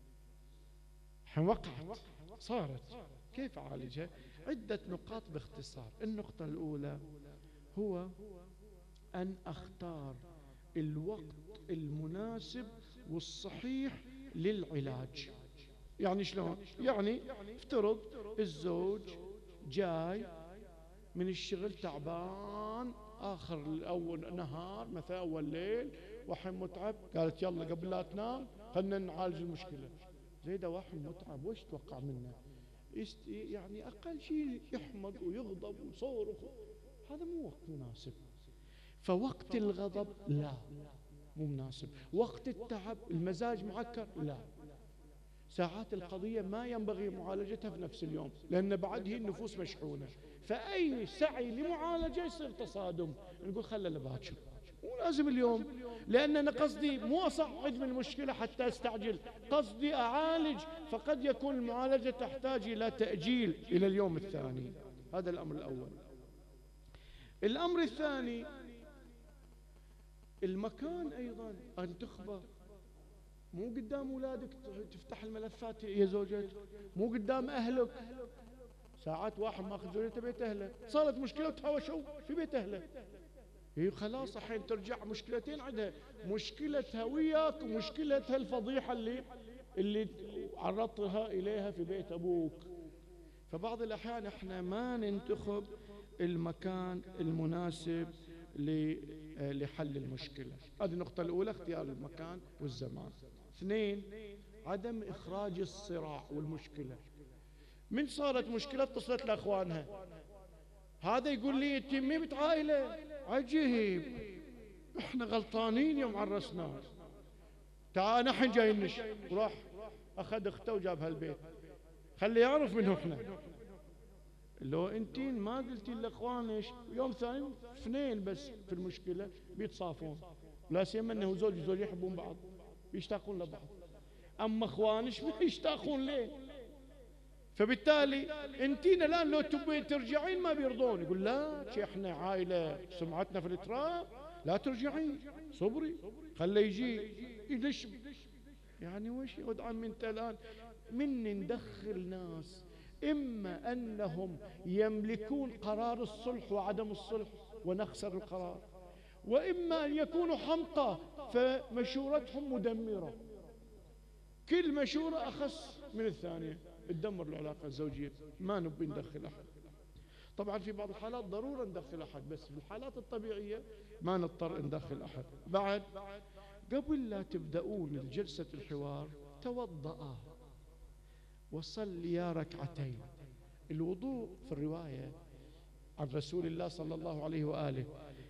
Speaker 2: وقعت صارت كيف أعالجها؟ عدة نقاط باختصار. النقطة الأولى هو أن أختار الوقت المناسب والصحيح للعلاج. يعني شلون؟ يعني افترض الزوج جاي من الشغل تعبان آخر أول نهار مثلا أول ليل وحين متعب، قالت يلا قبل لا تنام خلنا نعالج المشكلة. زي ده واحد متعب وش توقع منه؟ يعني أقل شيء يحمق ويغضب ويصورخ، هذا مو وقت مناسب. فوقت الغضب لا مو مناسب، وقت التعب المزاج معكر لا. ساعات القضية ما ينبغي معالجتها في نفس اليوم لأن بعد هي النفوس مشحونة، فأي سعي لمعالجة يصير تصادم، نقول خلى لباكر مو لازم اليوم، لأن أنا قصدي مو أصعد من المشكلة حتى أستعجل، قصدي أعالج، فقد يكون المعالجة تحتاج إلى تأجيل إلى اليوم الثاني. هذا الأمر الأول. الأمر الثاني المكان أيضا أن تخبر، مو قدام أولادك تفتح الملفات يا زوجتك، مو قدام أهلك. ساعات واحد ماخذ زوجته بيت أهله، صارت مشكلة وتهاوشوا في بيت أهله، هي خلاص الحين ترجع مشكلتين عندها، مشكلتها وياك ومشكلتها الفضيحة اللي اللي عرضتها إليها في بيت أبوك. فبعض الأحيان احنا ما ننتخب المكان المناسب لحل المشكلة. هذه النقطة الأولى، اختيار المكان والزمان. اثنين، عدم إخراج الصراع والمشكلة. من صارت مشكلة اتصلت لأخوانها، هذا يقول لي تميمة عائلة عجيب احنا غلطانين يوم عرسناه، تعال نحن جايين نش، وراح أخذ اخته وجابها البيت، خلي يعرف منه احنا. لو انتين ما قلتي لاخوانش يوم ثاني اثنين بس في المشكله بيتصافون، لا سيما انه زوج وزوج يحبون بعض يشتاقون لبعض، اما اخوانش ما يشتاقون ليه. فبالتالي انتين الان لو تبين ترجعين ما بيرضون، يقول لا شي احنا عائله سمعتنا في التراب، لا ترجعين صبري خليه يجي يدش. يعني وش يقعد عم انت الان من ندخل ناس إما أنهم يملكون قرار الصلح وعدم الصلح ونخسر القرار، وإما أن يكونوا حمقى فمشورتهم مدمرة، كل مشورة أخس من الثانية تدمر العلاقة الزوجية. ما نبي ندخل أحد، طبعا في بعض الحالات ضرورة ندخل أحد، بس في الحالات الطبيعية ما نضطر ندخل أحد. بعد قبل لا تبدأون الجلسة الحوار توضأ وصليا ركعتين. الوضوء في الرواية عن رسول الله صلى الله عليه وآله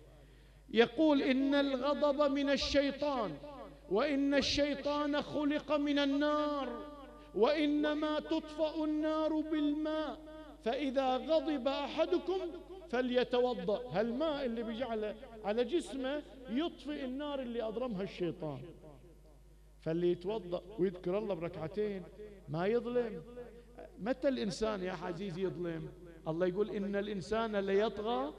Speaker 2: يقول إن الغضب من الشيطان وإن الشيطان خلق من النار وإنما تطفأ النار بالماء فإذا غضب أحدكم فليتوضأ. هالماء اللي بيجعله على جسمه يطفئ النار اللي أضرمها الشيطان، فاللي يتوضأ ويذكر الله بركعتين ما يظلم. متى الإنسان يا عزيزي يظلم؟ الله يقول إن الإنسان ليطغى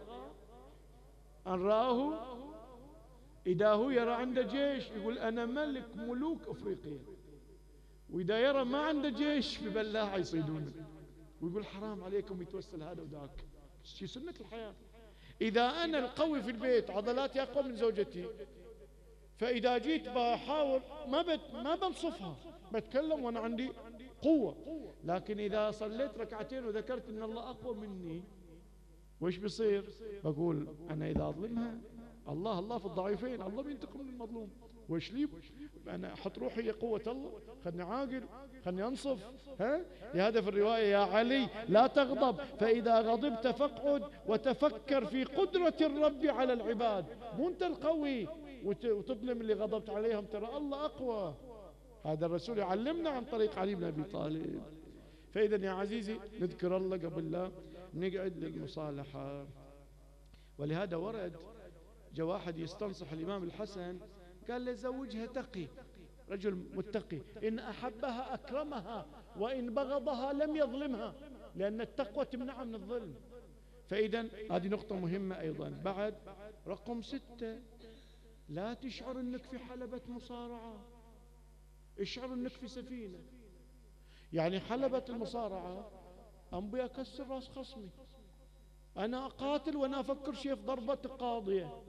Speaker 2: أن رآه، إذا هو يرى عنده جيش يقول أنا ملك ملوك أفريقيا، وإذا يرى ما عنده جيش في بلاعة يصيدونه ويقول حرام عليكم يتوسل هذا وذاك. شي سنة الحياة. إذا أنا القوي في البيت عضلاتي أقوى من زوجتي فإذا جيت بحاول ما بت ما بنصفها، بتكلم وأنا عندي قوة، لكن إذا صليت ركعتين وذكرت إن الله أقوى مني وإيش بيصير؟ بقول أنا إذا أظلمها الله الله في الضعيفين، الله بينتقم من المظلوم، وإيش لي أنا أحط روحي يا قوة الله، خلني عاقل، خلني أنصف. ها لهذا في الرواية يا علي لا تغضب، فإذا غضبت فاقعد وتفكر في قدرة الرب على العباد، مو أنت القوي وتظلم اللي غضبت عليهم، ترى الله أقوى. هذا الرسول يعلمنا عن طريق علي بن أبي طالب. فإذا يا عزيزي نذكر الله قبل لا نقعد للمصالحة. ولهذا ورد جاء واحد يستنصح الإمام الحسن، قال له زوجها تقي، رجل متقي، إن أحبها أكرمها وإن بغضها لم يظلمها، لأن التقوى تمنع من الظلم. فإذا هذه نقطة مهمة أيضا. بعد رقم ستة، لا تشعر أنك في حلبة مصارعة، اشعر أنك في سفينة. يعني حلبة المصارعة أنبي أكسر راس خصمي، أنا أقاتل وأنا أفكر شيء في ضربة قاضية.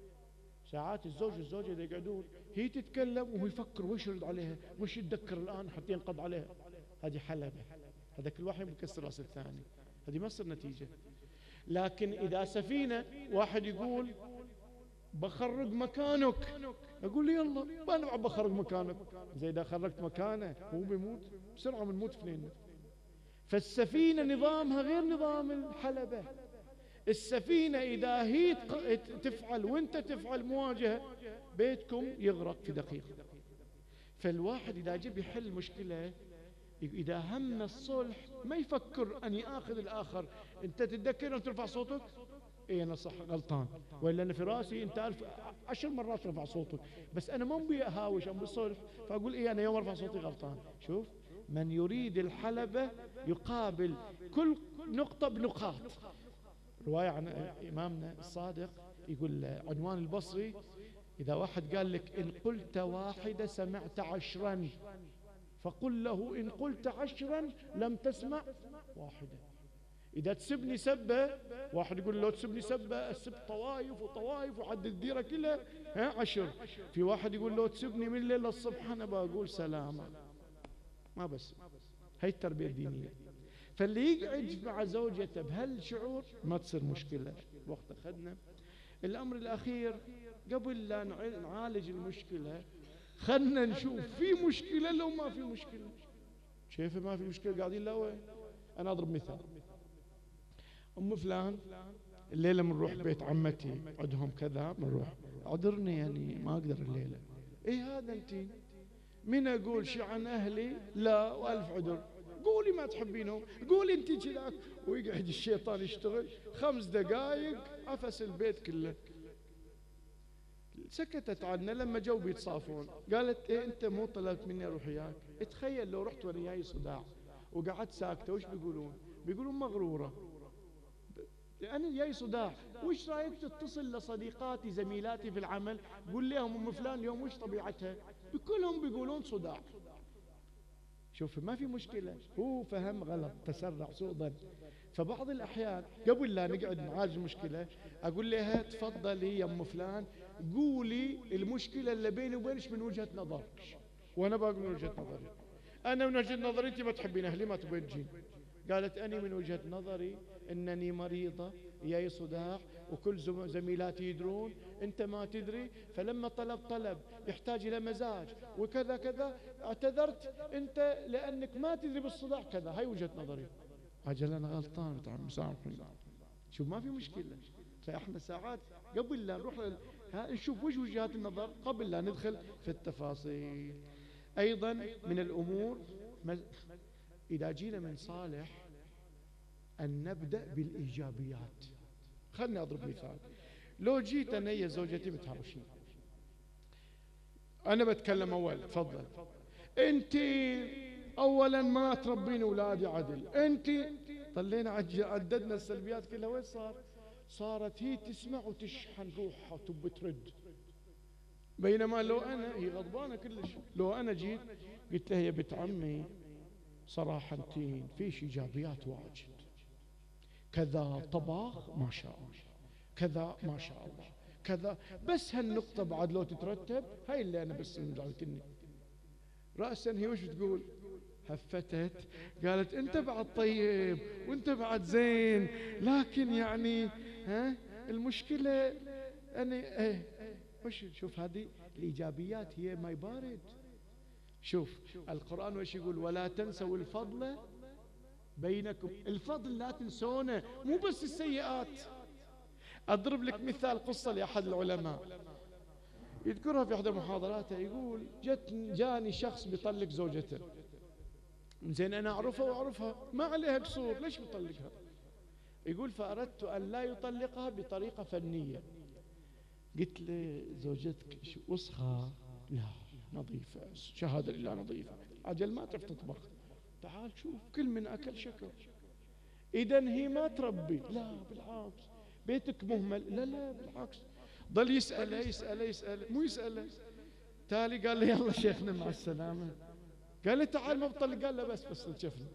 Speaker 2: ساعات الزوج والزوجة إذا يقعدون هي تتكلم وهو يفكر وش يرد عليها، وش يتذكر الآن حتى ينقض عليها. هذه حلبة، هذا كل واحد بكسر راس الثاني، هذه ما تصير نتيجة. لكن إذا سفينة واحد يقول بخرج مكانك، أقول لي يلا ما نبغى بخرج مكانك، زي إذا خرجت مكانه هو بيموت بسرعة، بنموت اثنين. فالسفينة نظامها غير نظام الحلبة. السفينة إذا هي تفعل وانت تفعل مواجهة بيتكم يغرق في دقيقة. فالواحد إذا جب يحل مشكلة، إذا هم الصلح ما يفكر أن يأخذ الآخر. أنت تتذكر أن ترفع صوتك؟ إيه أنا صح غلطان، وإلا أنا في راسي أنت ألف عشر مرات رفع صوتك، بس أنا ما أبي أهاوش أم بالصلح، فأقول إيه أنا يوم أرفع صوتي غلطان. شوف، من يريد الحلبة يقابل كل نقطة بنقاط. رواية عن إمامنا الصادق يقول عنوان البصري، إذا واحد قال لك إن قلت واحدة سمعت عشرا، فقل له إن قلت عشرا لم تسمع واحدة. إذا تسبني سبة، واحد يقول له تسبني سبة، السب طوايف وطوايف وعد الديرة كلها ها عشر. في واحد يقول له تسبني من الليل للصبح أنا بقول سلامة، ما بس. هاي التربية الدينية. فاللي يقعد مع زوجته بهالشعور ما تصير مشكلة. وقت أخذنا الأمر الأخير قبل لا نعالج المشكلة، خلنا نشوف في مشكلة لو ما في مشكلة. شايفة ما في مشكلة قاعدين لا وين. أنا أضرب مثال، أم فلان الليلة منروح بيت عمتي عندهم كذا، منروح عذرني يعني ما أقدر الليلة. إيه هذا أنت من أقول شي عن أهلي؟ لا وألف عذر. قولي ما تحبينه، قولي أنت كذاك. ويقعد الشيطان يشتغل خمس دقائق عفس البيت كله. سكتت عنا لما جو بيتصافون، قالت إيه أنت مو طلبت مني أروح وياك؟ اتخيل لو رحت وأنا جاي صداع وقعدت ساكتة وش بيقولون؟ بيقولون مغرورة، أنا جاي صداع. وش رأيك تتصل لصديقاتي زميلاتي في العمل قول لهم أم فلان اليوم وش طبيعتها؟ بكلهم بيقولون صداع. شوف ما في مشكلة، هو فهم غلط، تسرع، سوء ظن. فبعض الأحيان قبل لا نقعد نعالج المشكلة أقول لها تفضلي يا أم فلان قولي المشكلة اللي بيني وبينك من وجهة نظرك، وأنا بقول من وجهة نظري. أنا من وجهة نظري أنت ما تحبين أهلي ما تبين تجين. قالت أنا من وجهة نظري أنني مريضة جاي صداع وكل زميلاتي يدرون أنت ما تدري، فلما طلب طلب يحتاج إلى مزاج وكذا كذا اعتذرت أنت لأنك ما تدري بالصداع كذا. هاي وجهة نظري. أجل أنا غلطان بتعم سامحني. شوف ما في مشكلة. فإحنا ساعات قبل لا نروح نشوف وش وجهات النظر قبل لا ندخل في التفاصيل. أيضا من الأمور إذا جينا من صالح أن نبدأ بالإيجابيات. خلني أضرب مثال. لو جيت أنا يا زوجتي متهاوشين، أنا بتكلم أول، تفضل أنت أولا ما تربين أولادي عدل، أنت طلينا عددنا السلبيات كلها. وين صار؟ صارت هي تسمع وتشحن روحها وتب ترد، بينما لو أنا هي غضبانة كلش. لو أنا جيت قلت لها يا بنت عمي صراحة انتين فيش إيجابيات واجد، كذا طباخ ما شاء الله، كذا ما شاء الله، كذا. بس هالنقطة بعد لو تترتب، هاي اللي أنا بس من دعوتني رأسا. هي وش تقول؟ هفتت قالت أنت بعد طيب وأنت بعد زين، لكن يعني ها المشكلة أنا إيه وش. شوف هذه الإيجابيات هي ما يبارد. شوف القرآن وش يقول؟ ولا تنسوا الفضل بينكم. الفضل لا تنسونه، مو بس السيئات. أضرب لك مثال، قصة لأحد العلماء يذكرها في إحدى محاضراته، يقول جت جاني شخص بيطلق زوجته، زين أنا أعرفها وأعرفها ما عليها قصور، ليش بيطلقها؟ يقول فأردت أن لا يطلقها بطريقة فنية. قلت له زوجتك وسخة؟ لا نظيفة، شهادة لله نظيفة. أجل ما تعرف تطبخ؟ تعال شوف كل من أكل شكر. إذن هي ما تربي؟ لا بالعكس. بيتك مهمل؟ لا لا بالعكس. ضل يسأله يسأله يسأله مو يسأله. تالي قال له يلا شيخنا مع السلامة. قال له تعال ما بطلق. قال له بس بس شفنا.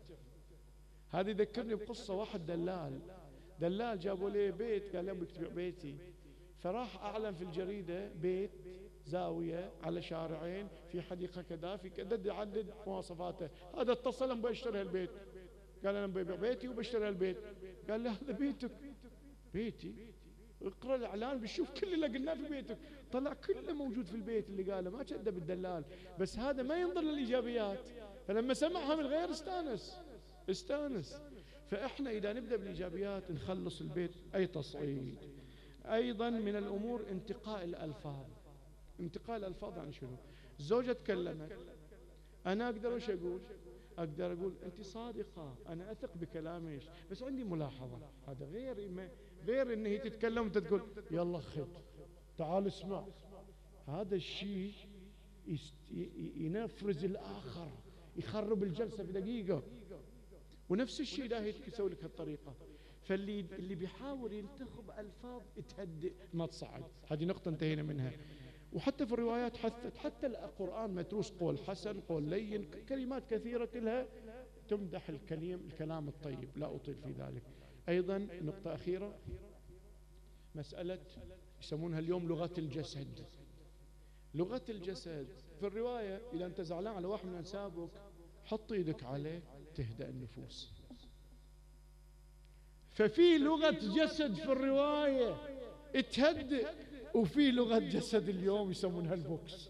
Speaker 2: هذه ذكرني بقصة واحد دلال دلال جابوا لي بيت، قال له ابغى تبيع بيتي، فراح أعلن في الجريدة بيت زاوية على شارعين في حديقة كذا في كذا، يعدد مواصفاته. هذا اتصل أنا بشتري البيت، قال أنا ببيع بيتي وبشتري البيت. قال له هذا بيتك؟ بيتي؟ اقرأ الإعلان بتشوف كل اللي قلناه في بيتك. طلع كله موجود في البيت اللي قاله، ما كذب الدلال. بس هذا ما ينظر للإيجابيات، فلما سمعها من الغير استانس استانس. فإحنا إذا نبدأ بالإيجابيات نخلص البيت. أي تصعيد. أيضا من الأمور انتقاء الألفاظ. انتقاء الألفاظ يعني شنو؟ الزوجة تكلمت، أنا أقدر وش أقول؟ أقدر أقول أنت صادقة، أنا أثق بكلامك، بس عندي ملاحظة. هذا غير ما غير إن هي تتكلم وأنت تقول يلا خذ تعال اسمع. هذا الشيء ينفرز الآخر، يخرب الجلسة في دقيقة. ونفس الشيء إذا هي تسوي لك هالطريقة. فاللي اللي بيحاول ينتخب ألفاظ تهدئ ما تصعد. هذه نقطة انتهينا منها. وحتى في الروايات حثت، حتى القرآن متروس قول حسن قول لين، كلمات كثيرة كلها تمدح الكلام الكلام الطيب، لا أطيل في ذلك. أيضا نقطة أخيرة، مسألة يسمونها اليوم لغة الجسد. لغة الجسد في الرواية، إذا أنت زعلان على واحد من أنسابك حط يدك عليه تهدأ النفوس. ففي لغة جسد في الرواية تهدئ، وفي لغة جسد اليوم يسمونها البوكس.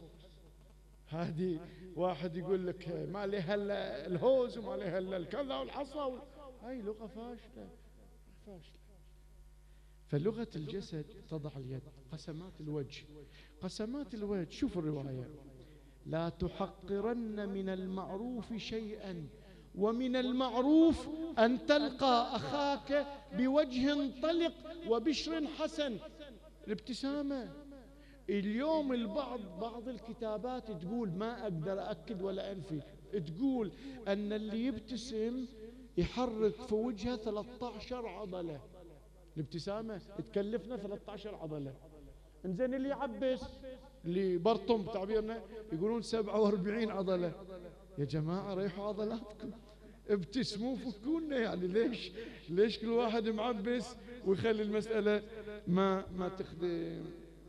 Speaker 2: هذه واحد يقول لك ما عليها الا الهوز وما عليها الا الكذا والحصى، هاي لغة فاشلة فاشلة. فلغة الجسد تضع اليد. قسمات الوجه، قسمات الوجه. شوف الرواية، لا تحقرن من المعروف شيئا، ومن المعروف أن تلقى أخاك بوجه طلق وبشر حسن. الابتسامة. اليوم البعض بعض الكتابات تقول، ما أقدر أكد ولا أنفي، تقول أن اللي يبتسم يحرك في وجهه ثلاثة عشر عضلة. الابتسامة تكلفنا ثلاثة عشر عضلة. انزين اللي يعبس، اللي برطم بتعبيرنا، يقولون سبعة وأربعين عضلة. يا جماعة ريحوا عضلاتكم، ابتسموا فكونا. يعني ليش ليش كل واحد معبس ويخلي المسألة ما ما تخدم؟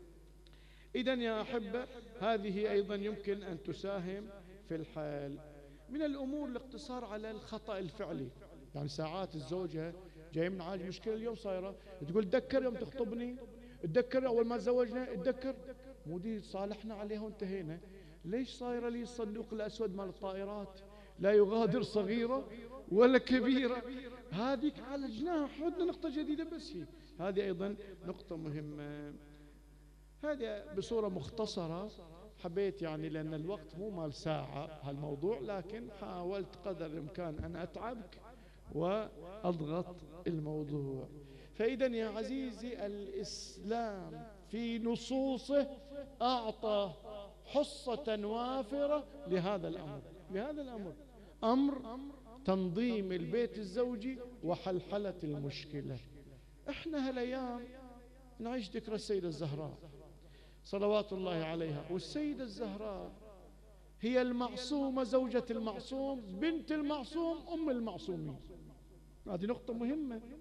Speaker 2: إذن يا أحبة، هذه أيضا يمكن أن تساهم في الحل. من الأمور الاقتصار على الخطأ الفعلي. يعني ساعات الزوجة جاي من عاج مشكلة اليوم صايرة، تقول تذكر يوم تخطبني، تذكر أول ما تزوجنا، تذكر مو دي صالحنا عليها وانتهينا. ليش صايرة لي الصندوق الأسود مال الطائرات لا يغادر صغيرة ولا كبيرة؟ هذه عالجناها، حدنا نقطة جديدة. بس هي هذه أيضا نقطة مهمة. هذا بصورة مختصرة حبيت، يعني لأن الوقت مو مال ساعة هالموضوع، لكن حاولت قدر الإمكان أن أتعبك وأضغط الموضوع. فإذا يا عزيزي، الإسلام في نصوصه أعطى حصة وافرة لهذا الأمر لهذا الأمر أمر تنظيم البيت الزوجي وحلحلة المشكلة. احنا هالأيام نعيش ذكرى السيدة الزهراء صلوات الله عليها، والسيدة الزهراء هي المعصومة، زوجة المعصوم، بنت المعصوم، أم المعصومين. هذه نقطة مهمة.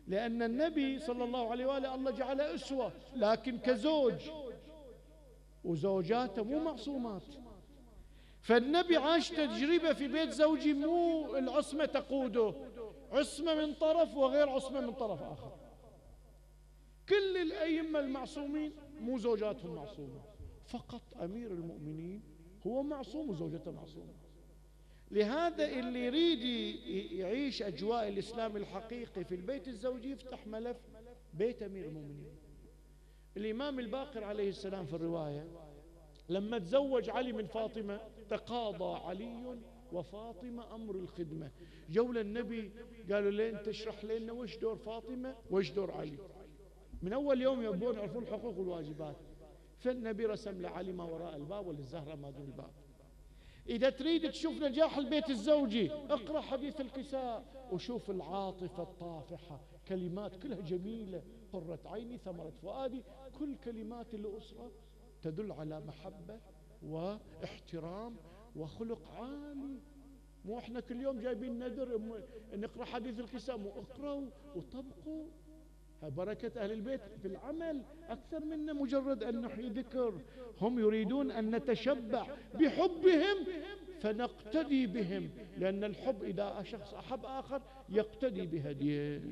Speaker 2: لأن النبي صلى الله عليه وآله الله جعله أسوة، لكن كزوج، وزوجاته مو معصومات. فالنبي عاش تجربة في بيت زوجي، مو العصمة تقوده، عصمة من طرف وغير عصمة من طرف آخر. كل الأئمة المعصومين مو زوجاتهم معصومة، فقط أمير المؤمنين هو معصوم وزوجته معصومة. لهذا اللي يريد يعيش أجواء الإسلام الحقيقي في البيت الزوجي يفتح ملف بيت أمير المؤمنين. الإمام الباقر عليه السلام في الرواية لما تزوج علي من فاطمة تقاضى علي وفاطمة أمر الخدمة. جو للنبي قالوا لين تشرح لنا وش دور فاطمة وش دور علي. من أول يوم يبون يعرفون الحقوق والواجبات، فالنبي رسم لعلي ما وراء الباب وللزهرة ما دون الباب. إذا تريد تشوف نجاح البيت الزوجي اقرأ حديث الكساء وشوف العاطفة الطافحة، كلمات كلها جميلة، قرة عيني ثمرة فؤادي، كل كلمات الأسرة تدل على محبة واحترام وخلق عالي. مو احنا كل يوم جايبين ندر نقرأ حديث الكساء، مو اقرأوا وطبقوا. بركة أهل البيت في العمل أكثر منا مجرد أن نحيي ذكر. هم يريدون أن نتشبع بحبهم فنقتدي بهم، لأن الحب إذا شخص أحب آخر يقتدي بهديه.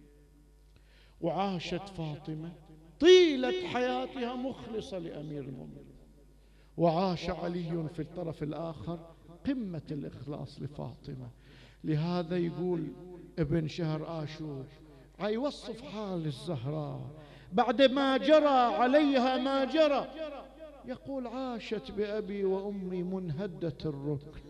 Speaker 2: وعاشت فاطمة طيلة حياتها مخلصة لأمير المؤمنين، وعاش علي في الطرف الآخر قمة الإخلاص لفاطمة. لهذا يقول ابن شهر آشور يوصف حال الزهراء بعد ما جرى عليها ما جرى، يقول عاشت بأبي وأمي منهدة الركن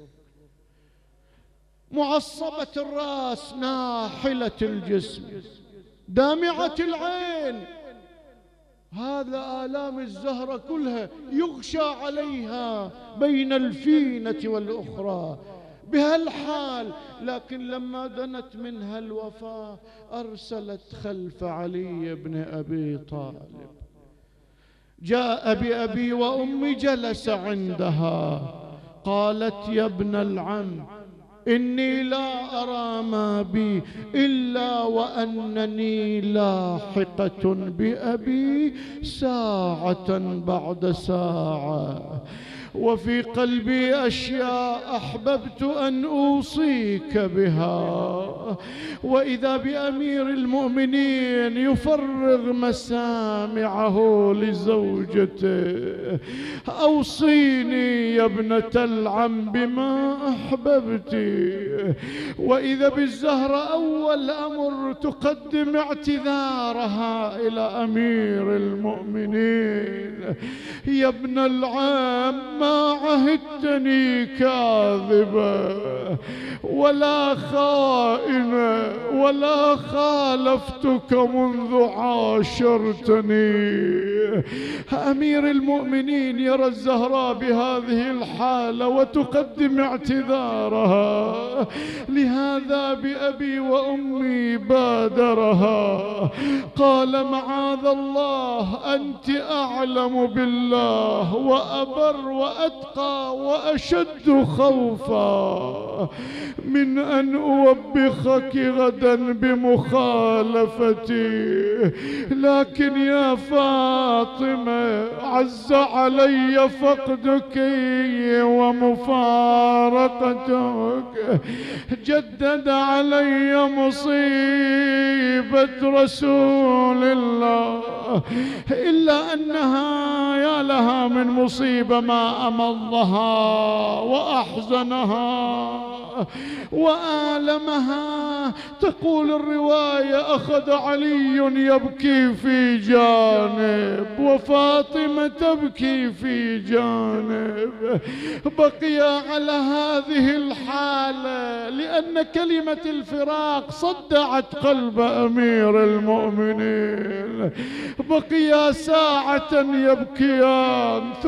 Speaker 2: معصبة الرأس ناحلة الجسم دامعة العين. هذا آلام الزهرة كلها يغشى عليها بين الفينة والأخرى بهالحال. لكن لما دنت منها الوفاة أرسلت خلف علي بن أبي طالب، جاء بأبي وأمي جلس عندها، قالت يا ابن العم إني لا أرى ما بي إلا وأنني لاحقة بأبي ساعة بعد ساعة، وفي قلبي أشياء أحببت أن أوصيك بها. وإذا بأمير المؤمنين يفرغ مسامعه لزوجته، أوصيني يا ابنة العم بما أحببت. وإذا بالزهرة أول أمر تقدم اعتذارها إلى أمير المؤمنين، يا ابن العم ما عهدتني كاذبة ولا خائنة ولا خالفتك منذ عاشرتني. أمير المؤمنين يرى الزهراء بهذه الحالة وتقدم اعتذارها، لهذا بأبي وأمي بادرها، قال معاذ الله أنت أعلم بالله وأبر وأتقى وأشد خوفا من أن أوبخك غدا بمخالفتي. لكن يا فاطمة عز علي فقدك ومفارقتك، جدد علي مصيبة رسول الله، إلا أنها يا لها من مصيبة ما أمضها وأحزنها وآلمها. تقول الرواية أخذ علي يبكي في جانب وفاطمة تبكي في جانب، بقي على هذه الحالة لأن كلمة الفراق صدعت قلب أمير المؤمنين. بقيا ساعة يبكيان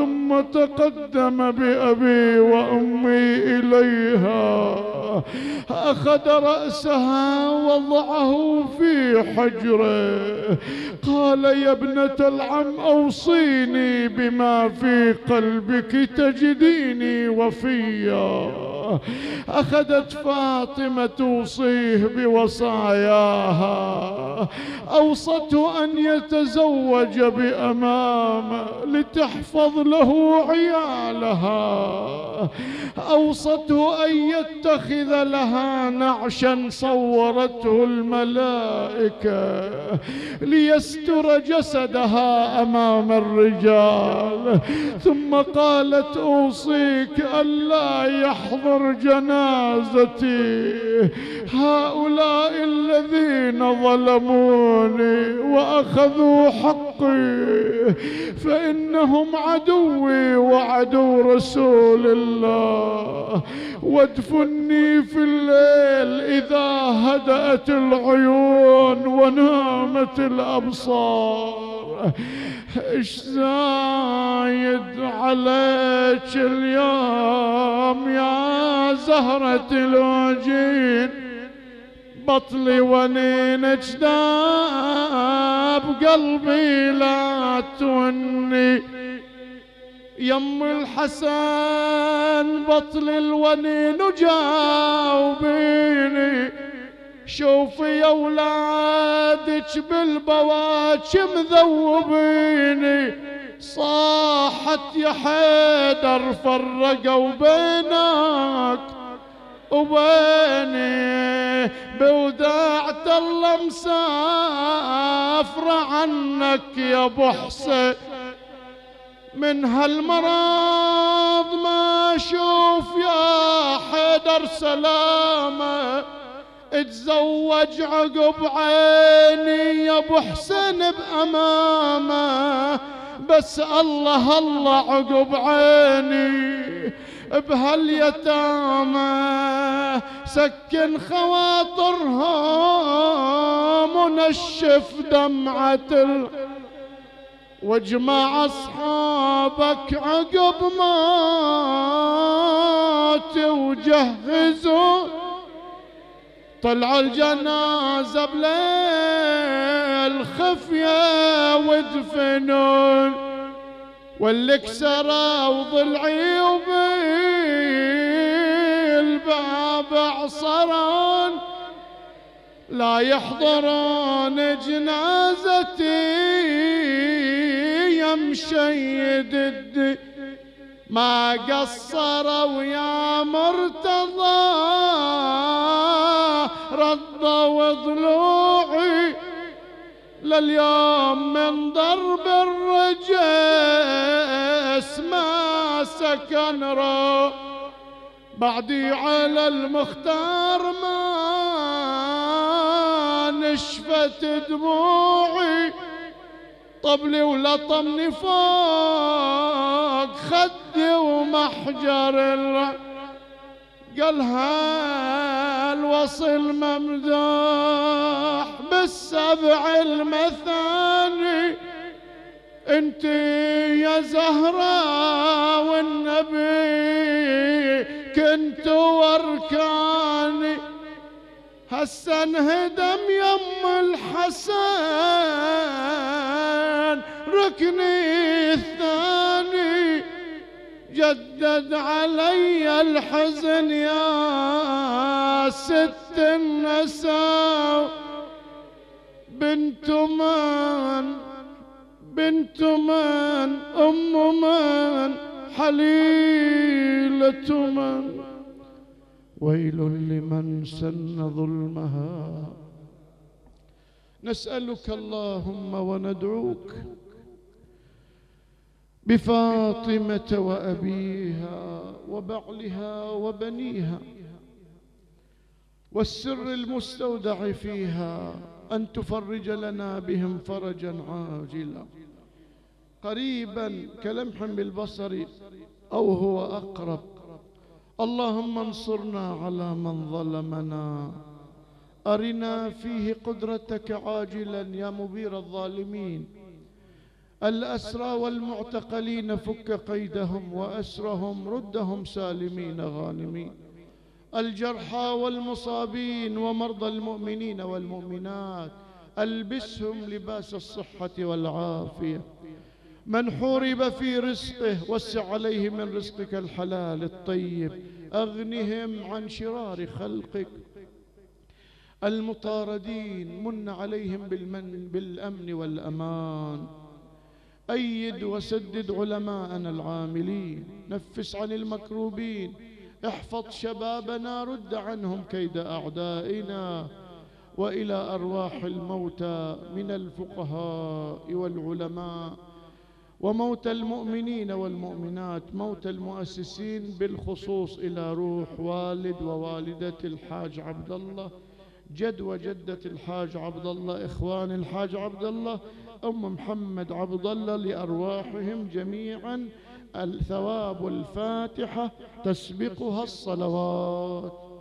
Speaker 3: ثم تقدم بأبي وأمي إليها، أخذ رأسها وضعه في حجره، قال يا ابنة العم أوصيني بما في قلبك تجديني وفيا. أخذت فاطمة توصيه بوصاياها، أوصته أن يتزوج بأمامه لتحفظ له عيالها، أوصته أن يتخذ لها نعشا صورته الملائكة ليستر جسدها أمام الرجال، ثم قالت أوصيك ألا يحضر جنازتي هؤلاء الذين ظلموني وأخذوا حقي، فإنهم عدوي وعدو رسول الله، وادفني في الليل إذا هدأت العيون ونامت الأبصار. إيش زايد عليك اليوم يا زهرة الوجين، بطلي ونينك داب قلبي لا توني، يم الحسن بطل الونين وجاوبيني، شوفي يا ولادك بالبواج مذوبيني، صاحت يا حيدر فرقوا بينك وبيني، بوداعة الله مسافر عنك يا ابو حسين، من هالمرض ما اشوف يا حيدر سلامه، اتزوج عقب عيني يا ابو حسين بأمامه، بس الله الله عقب عيني بهاليتامى، سكن خواطرهم ونشف دمعة ال... واجمع اصحابك عقب موتي وجهزوا، طلعوا الجنازة بليل خفية ودفنون، واللي كسروا ضلعي وبالباب عصران، لا يحضرون جنازتي يا مشيد الدين، ما قصروا يا مرتضى رضوا ضلوعي، لليوم من ضرب الرجس ما سكن رو، بعدي على المختار ما نشفت دموعي، طبلي ولطمني فوق خدي ومحجر ال... قال هالوصل ممدوح بالسبع المثاني، انت يا زهرة والنبي كنت واركاني، هسه انهدم يم الحسن ركني الثاني، جدد علي الحزن يا ست النساء، بنت من بنت من أم من حليلة من، ويل لمن سن ظلمها. نسألك اللهم وندعوك بفاطمة وأبيها وبعلها وبنيها والسر المستودع فيها، أن تفرج لنا بهم فرجا عاجلا قريبا كلمح بالبصر أو هو أقرب. اللهم انصرنا على من ظلمنا، أرنا فيه قدرتك عاجلا يا مبير الظالمين، الأسرى والمعتقلين فك قيدهم وأسرهم ردهم سالمين غانمين، الجرحى والمصابين ومرضى المؤمنين والمؤمنات ألبسهم لباس الصحة والعافية، من حورب في رزقه وسع عليه من رزقك الحلال الطيب، أغنهم عن شرار خلقك، المطاردين من عليهم بالمن بالأمن والأمان، أيد وسدد علماءنا العاملين، نفس عن المكروبين، احفظ شبابنا رد عنهم كيد أعدائنا، وإلى أرواح الموتى من الفقهاء والعلماء وموتى المؤمنين والمؤمنات، موتى المؤسسين بالخصوص إلى روح والد ووالدة الحاج عبد الله، جد وجدة الحاج عبد الله، إخوان الحاج عبد الله، أم محمد عبد الله، لأرواحهم جميعا الثواب الفاتحة تسبقها الصلوات.